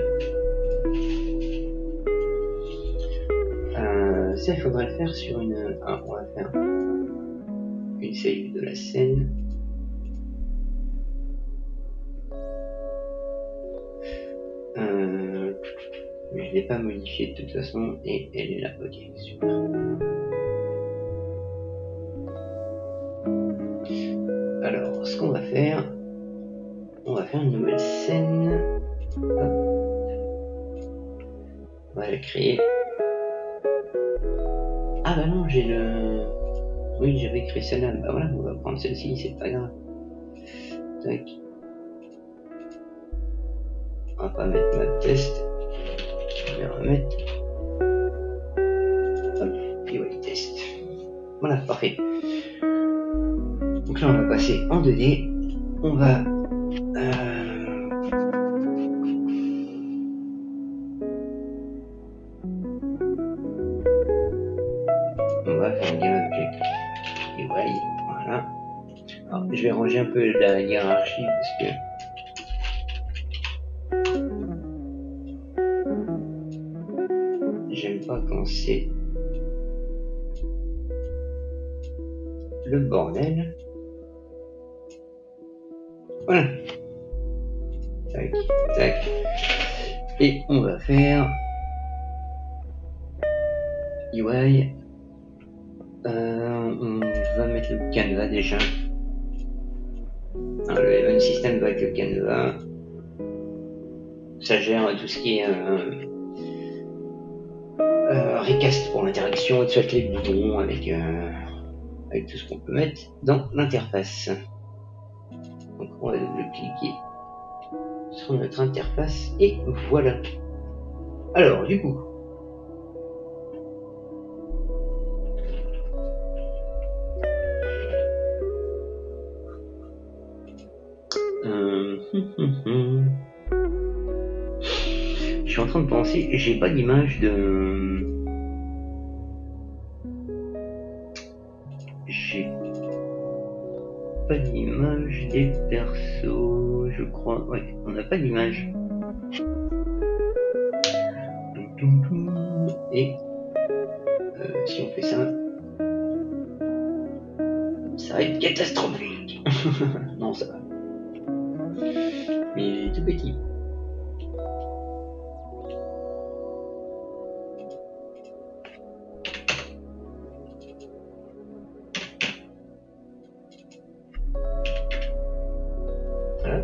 Euh, ça, il faudrait le faire sur une... Ah, on va faire une save de la scène. Euh, mais je ne l'ai pas modifiée de toute façon et elle est là. Ok, super. Alors, ce qu'on va faire, on va faire une nouvelle scène. Hop. On va la créer. Ah bah non, j'ai le... Oui, j'avais créé celle-là. Bah voilà, on va prendre celle-ci, c'est pas grave. Tac. On va pas mettre ma test. On va remettre. Hop, P Y test. Voilà, parfait. Donc là, on va passer en deux D. On va... Euh... On va faire un game object P Y. Voilà. Alors, je vais ranger un peu la hiérarchie parce que c'est le bordel. Voilà. Tac, tac. Et on va faire U I. Euh, on va mettre le canevas déjà. Alors, le event system va être le canevas. Ça gère tout ce qui est euh, euh, recast pour l'interaction, et soit les boutons avec, euh, avec tout ce qu'on peut mettre dans l'interface. Donc on va double-cliquer sur notre interface et voilà. Alors du coup, euh, je suis en train de penser, j'ai pas d'image de, j'ai pas d'image des persos, je crois. Ouais, on n'a pas d'image. Et euh, si on fait ça, ça va être catastrophique. Non, ça va. Mais tout petit. Voilà.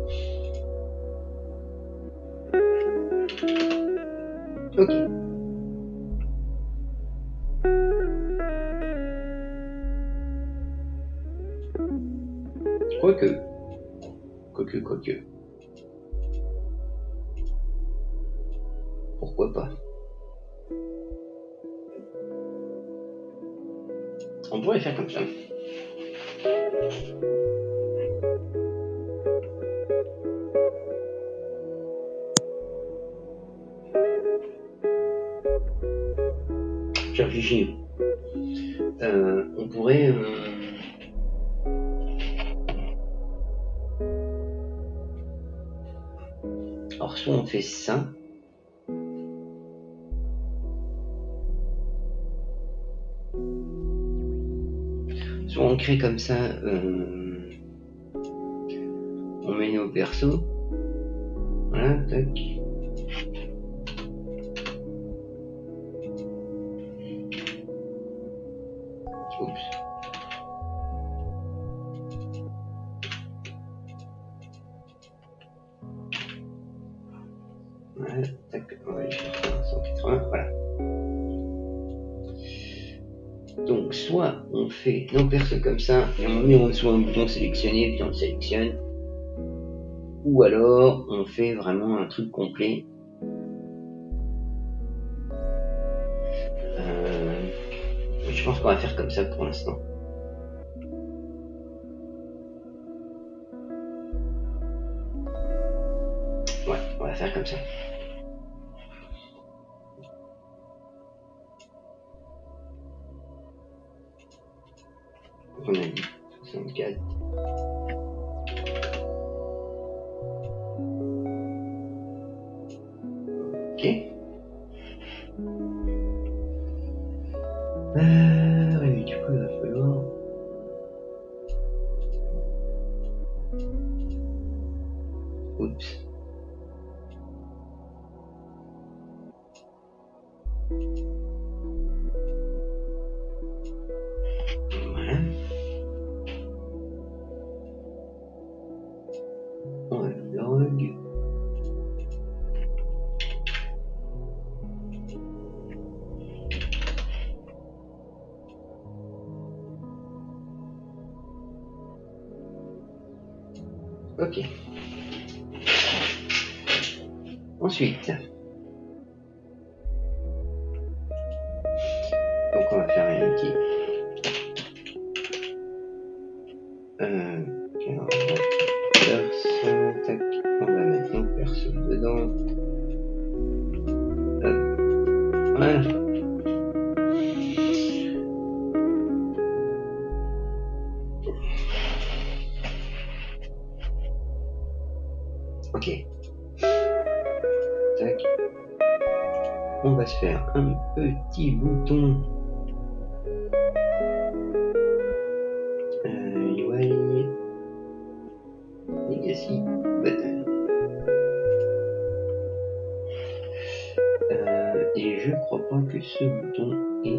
Ok. Quoique. Quoique, quoique. Pourquoi pas? On pourrait faire comme ça. J'ai réfléchi. Euh, on pourrait... Euh... Alors soit on fait ça. Soit on crée comme ça. Euh... On met nos persos. Voilà, tac. Oups. Voilà, tac, on va aller chercher cent quatre-vingts, voilà. Donc, soit on fait nos persos comme ça, et on met en dessous un bouton sélectionner, puis on le sélectionne. Ou alors, on fait vraiment un truc complet. Euh, je pense qu'on va faire comme ça pour l'instant. Ouais, on va faire comme ça. Donc on a dit soixante-quatre. Ok. Euh, oui, mais du coup, il va falloir... Oups. Voilà. On va le log. Ok. Ensuite, donc on va faire un petit euh, okay, on va perso, tac, on va mettre nos perso dedans. Hop. Voilà. Ok. Tac. on va se faire un petit bouton euh, U I Legacy Button. Euh, et je crois pas que ce bouton est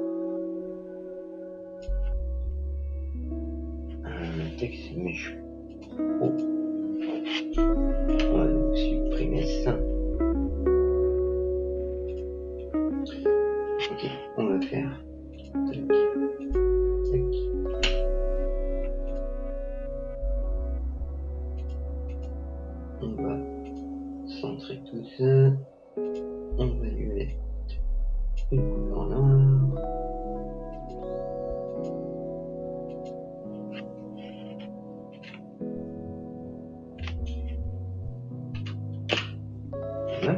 un texte mesh pro. On va donc supprimer ça. Ok, on va faire tac, tac. On va centrer tout ça. On va lui mettre une couleur noire. Voilà.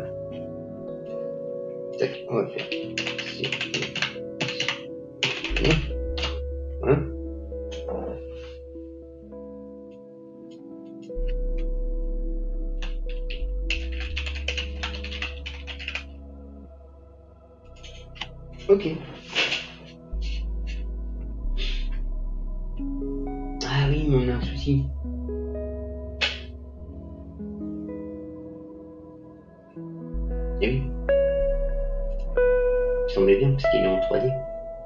Tac, on va faire C. Voilà. Ok. Ah oui, mais on a un souci. Eh oui. Il semblait bien parce qu'il est en trois D.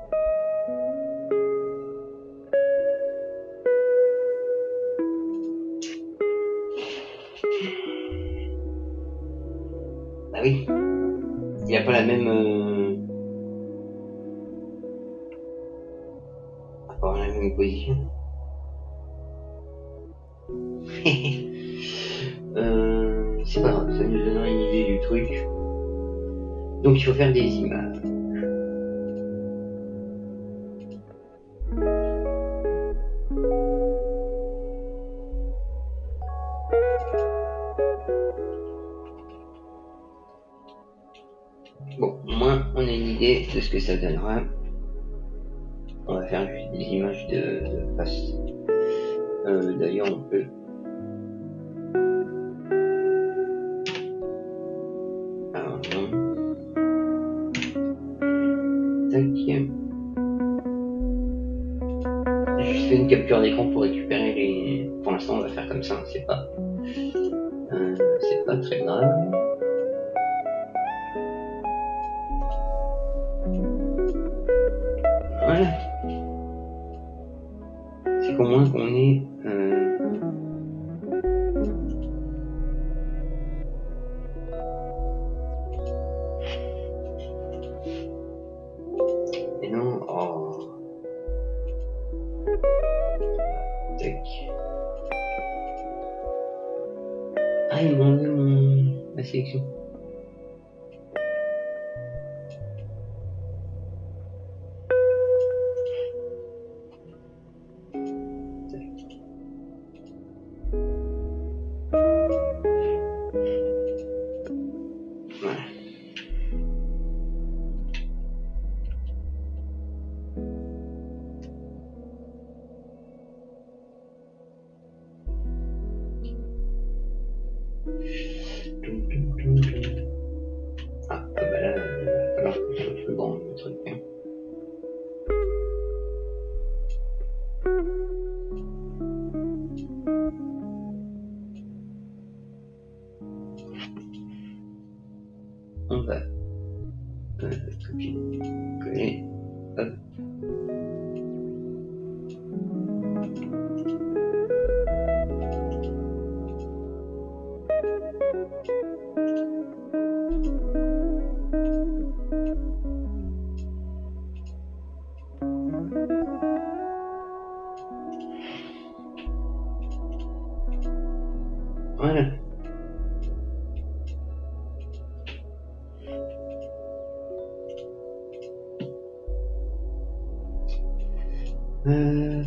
Bah oui. Il n'a pas la même... Euh... Pas la même position. euh, c'est pas grave, ça nous donnera une idée du truc. Donc il faut faire des images. Bon, au moins on a une idée de ce que ça donnera. On va faire juste des images de, de face. Euh, D'ailleurs on peut... Alors non. Tac. J'ai juste fait une capture d'écran pour récupérer les... Pour l'instant on va faire comme ça, c'est pas... Euh, c'est pas très grave. Voilà. C'est qu'au moins qu'on est... Euh... Et non, oh... Tac. Ah, il m'a enlevé mon... ma sélection. Voilà. Ah, bah là, il va falloir que ce soit plus grand le truc. Hein. On va euh, copier, coller, hop. Voilà. Euh...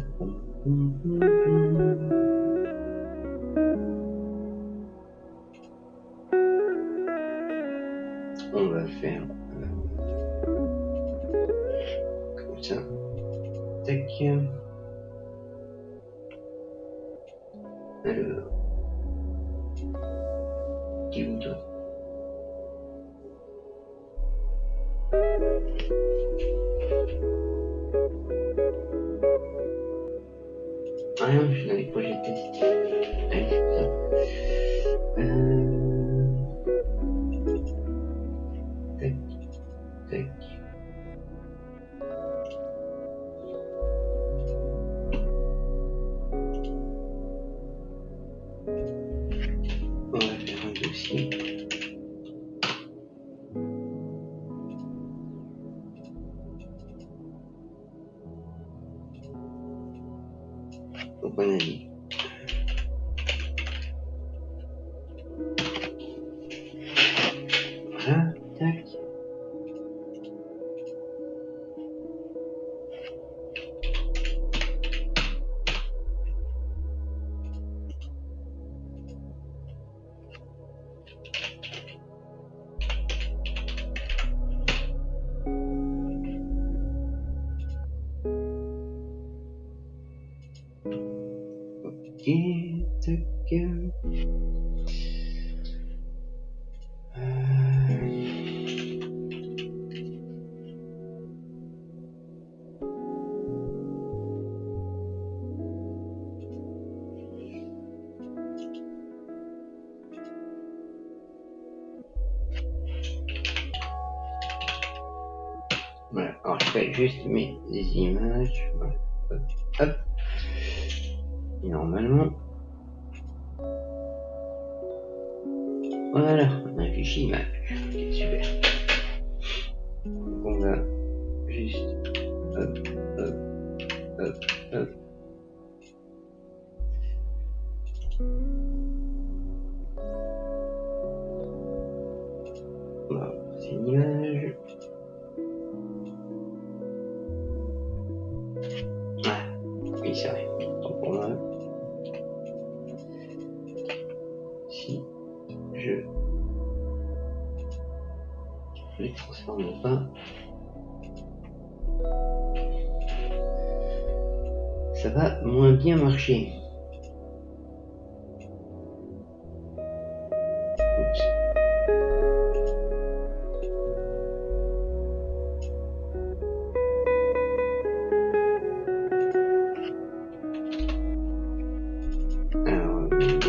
On va faire euh... comme ça. Tac. Alors. Petit bouton. rien, je suis dans les projets de test. Allez, ça. Euh... Tac, tac. On va faire un dossier. Donc on a dit. Voilà, tac. Ok, tac. Voilà, alors je fais juste mes des images. Voilà. Hop, hop. Et normalement. Voilà, on a un fichier image. Ok, super. Donc on va juste. Hop, hop, hop, hop. Voilà, c'est une image. Ah, oui, c'est vrai. Donc pour moi, si je ne les transforme pas, ça va moins bien marcher. Oups. Alors,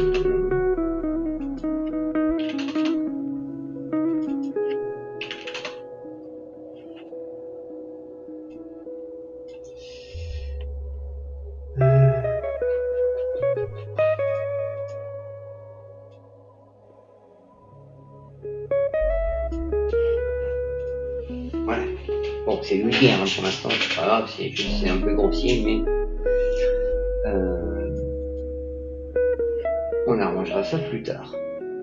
voilà. Bon, c'est vulgaire hein, pour l'instant, c'est pas grave, c'est juste c'est un peu grossier, mais euh, on arrangera ça plus tard.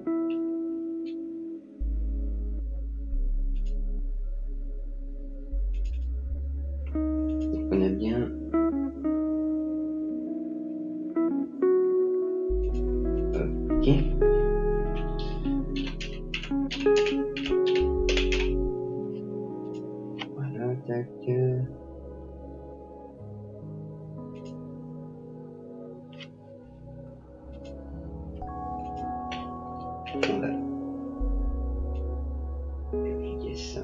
Donc on a bien. Ok. Voilà, tac. On va appliquer ça.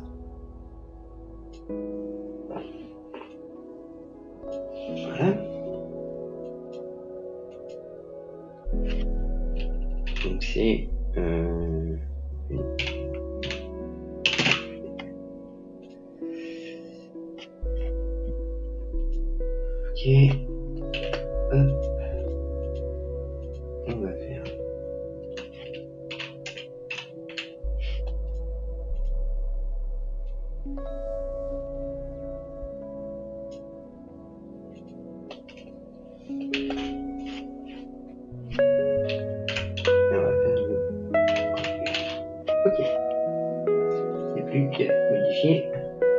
Voilà. Donc c'est euh, ok. Hop. On va faire. Ok. Il n'y a plus qu'à modifier.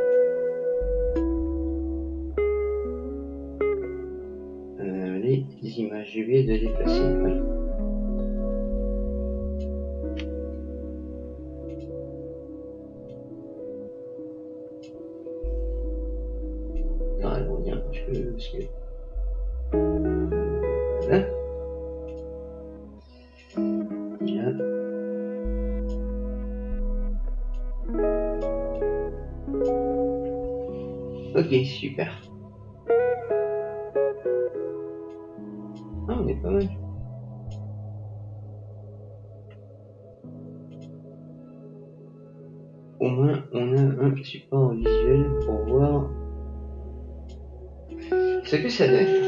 Euh, les images. Je vais de déplacer. Oui. Non, elles vont bien un petit peu parce que. Voilà. Et là. Ok, super. est pas mal. Au moins, on a un support visuel pour voir ce que ça donne.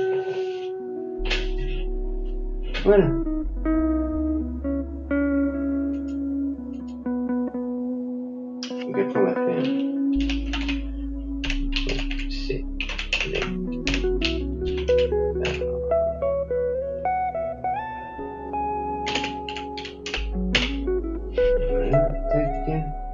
Voilà. Donc après, on va faire c'est les voilà, tac.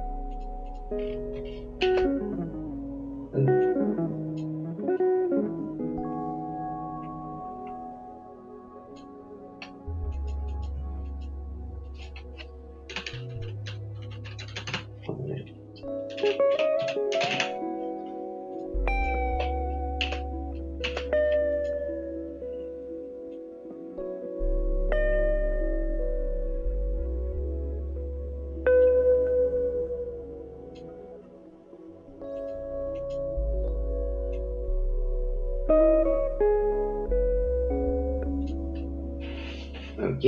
Ok.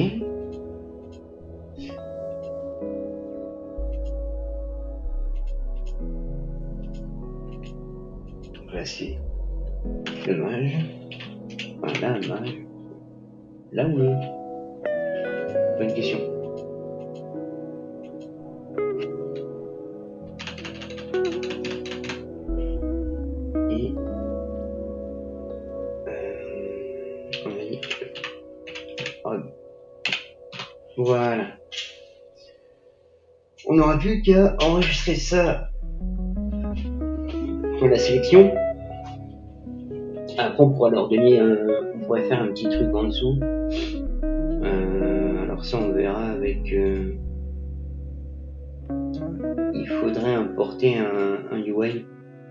Là c'est le mage. Voilà, le mage. Là où est? Bonne question. Et euh, on a dit oh. Voilà. On n'aura plus qu'à enregistrer ça pour la sélection. Après on pourra leur donner un, on pourrait faire un petit truc en dessous. Euh, alors ça on verra avec euh, il faudrait importer un, un U I.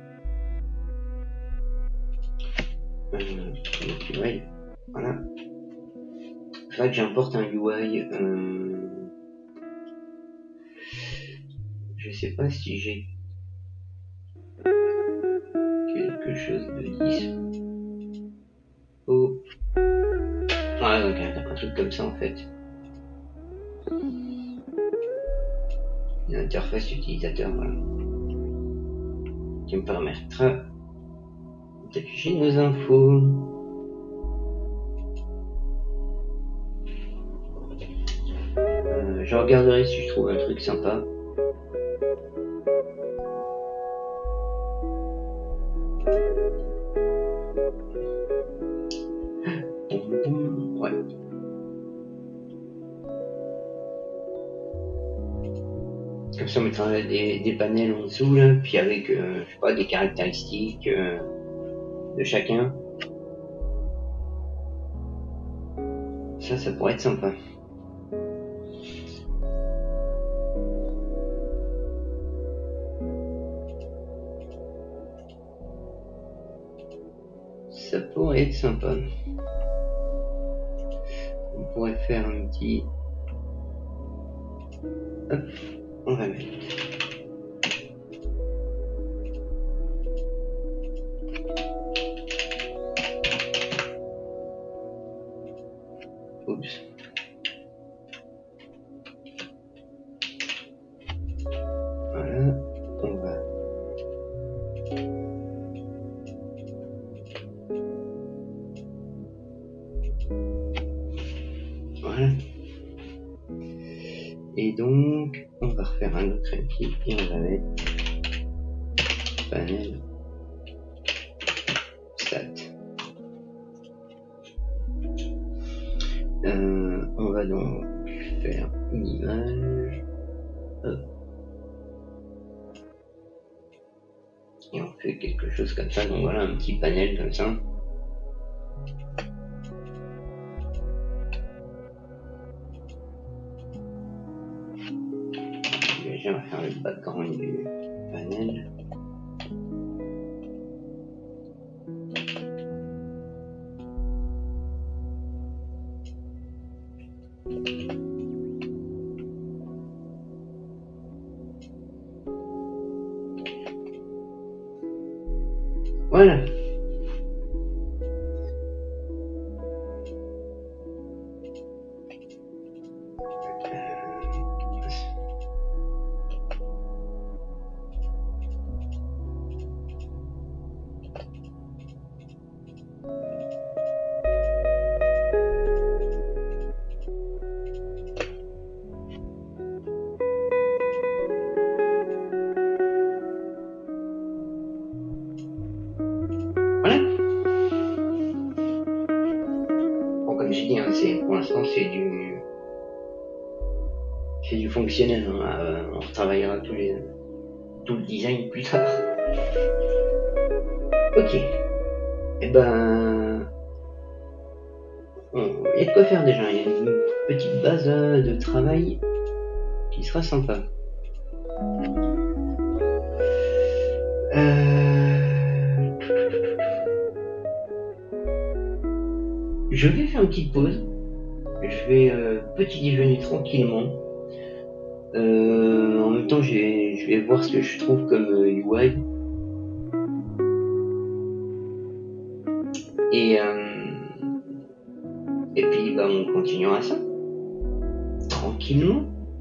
Euh, U I. Voilà. Il faudrait que j'importe un U I. Euh, je sais pas si j'ai quelque chose de dispo. Oh. Ah donc un, un truc comme ça en fait. Une interface utilisateur, voilà. Qui me permettra d'afficher nos infos. Euh, je regarderai si je trouve un truc sympa. Ouais. Comme ça on mettra des, des panels en dessous là, puis avec euh, je sais pas, des caractéristiques euh, de chacun. Ça, ça pourrait être sympa. Ça pourrait être sympa. On pourrait faire un petit... Hop, on va mettre... Oups. Voilà, on va... Voilà. Et donc, on va refaire un autre empty et on va mettre panel stat. Euh, on va donc faire une image. Hop. Et on fait quelque chose comme ça. Donc voilà, un petit panel comme ça. Déjà, on va faire le background du panel. Voilà. Voilà. Bon, comme j'ai dit, hein, c'est, pour l'instant, c'est du, c'est du fonctionnel. Hein. Euh, on retravaillera tous les, tout le design plus tard. Ok. Et eh ben, il y a de quoi faire déjà. Il y a une petite base de travail qui sera sympa. Euh... Je vais faire une petite pause. Je vais euh, petit déjeuner tranquillement. Euh, en même temps, je vais, je vais voir ce que je trouve comme euh, U I. Et, euh, et puis, bah, on continuera ça. Tranquillement.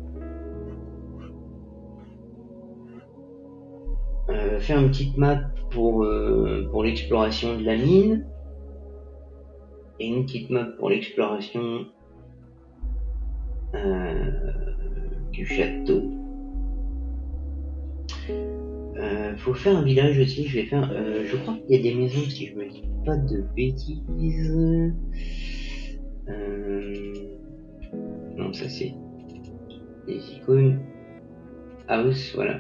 Euh, faire une petite map pour, euh, pour l'exploration de la mine. Et une petite map pour l'exploration euh, du château. Euh, faut faire un village aussi. Je vais faire. Euh, je crois qu'il y a des maisons si je me dis pas de bêtises. Euh, non, ça c'est des icônes. House, voilà.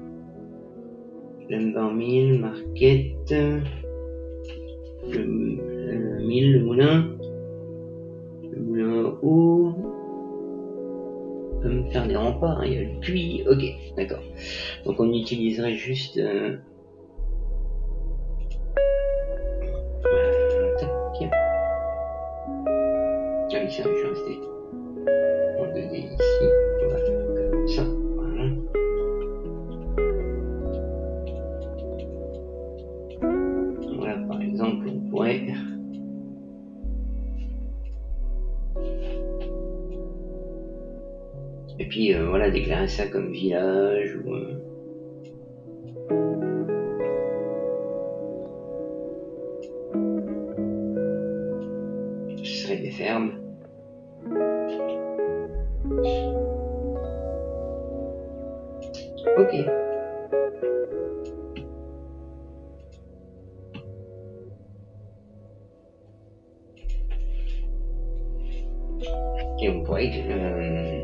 Lumber mill, market, le, le mill, le moulin, le moulin à eau. On peut me faire des remparts, hein, il y a le puits. Ok, d'accord. Donc on utiliserait juste. Euh, euh, tac. Ah oui, ça, je suis resté en deux D ici. On va faire comme ça. Voilà. Voilà, par exemple, on pourrait. Et puis euh, voilà, déclarer ça comme village ou. Euh... Ce serait des fermes. Ok. Et on pourrait. Euh...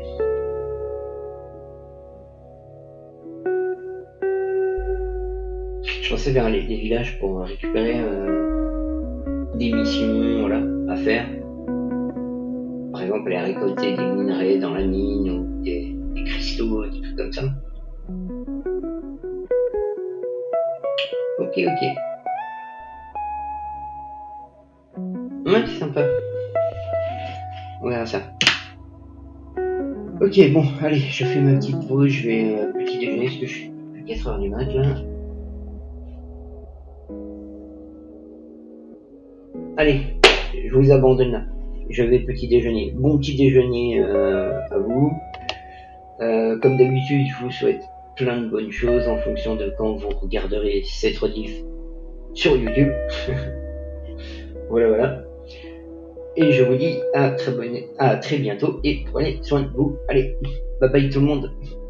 Je pensais vers les, les villages pour récupérer euh, des missions, voilà, à faire. Par exemple, aller récolter des minerais dans la mine ou des, des cristaux, des trucs comme ça. Ok, ok. Ouais, c'est sympa. On verra ça. Ok, bon, allez, je fais ma petite pause, je vais euh, petit déjeuner parce que je suis à quatre heures du mat là. Allez, je vous abandonne là. Je vais petit déjeuner. Bon petit déjeuner euh, à vous. Euh, comme d'habitude, je vous souhaite plein de bonnes choses en fonction de quand vous regarderez cette rediff sur YouTube. Voilà, voilà. Et je vous dis à très, bonne... à très bientôt et prenez soin de vous. Allez, bye bye tout le monde.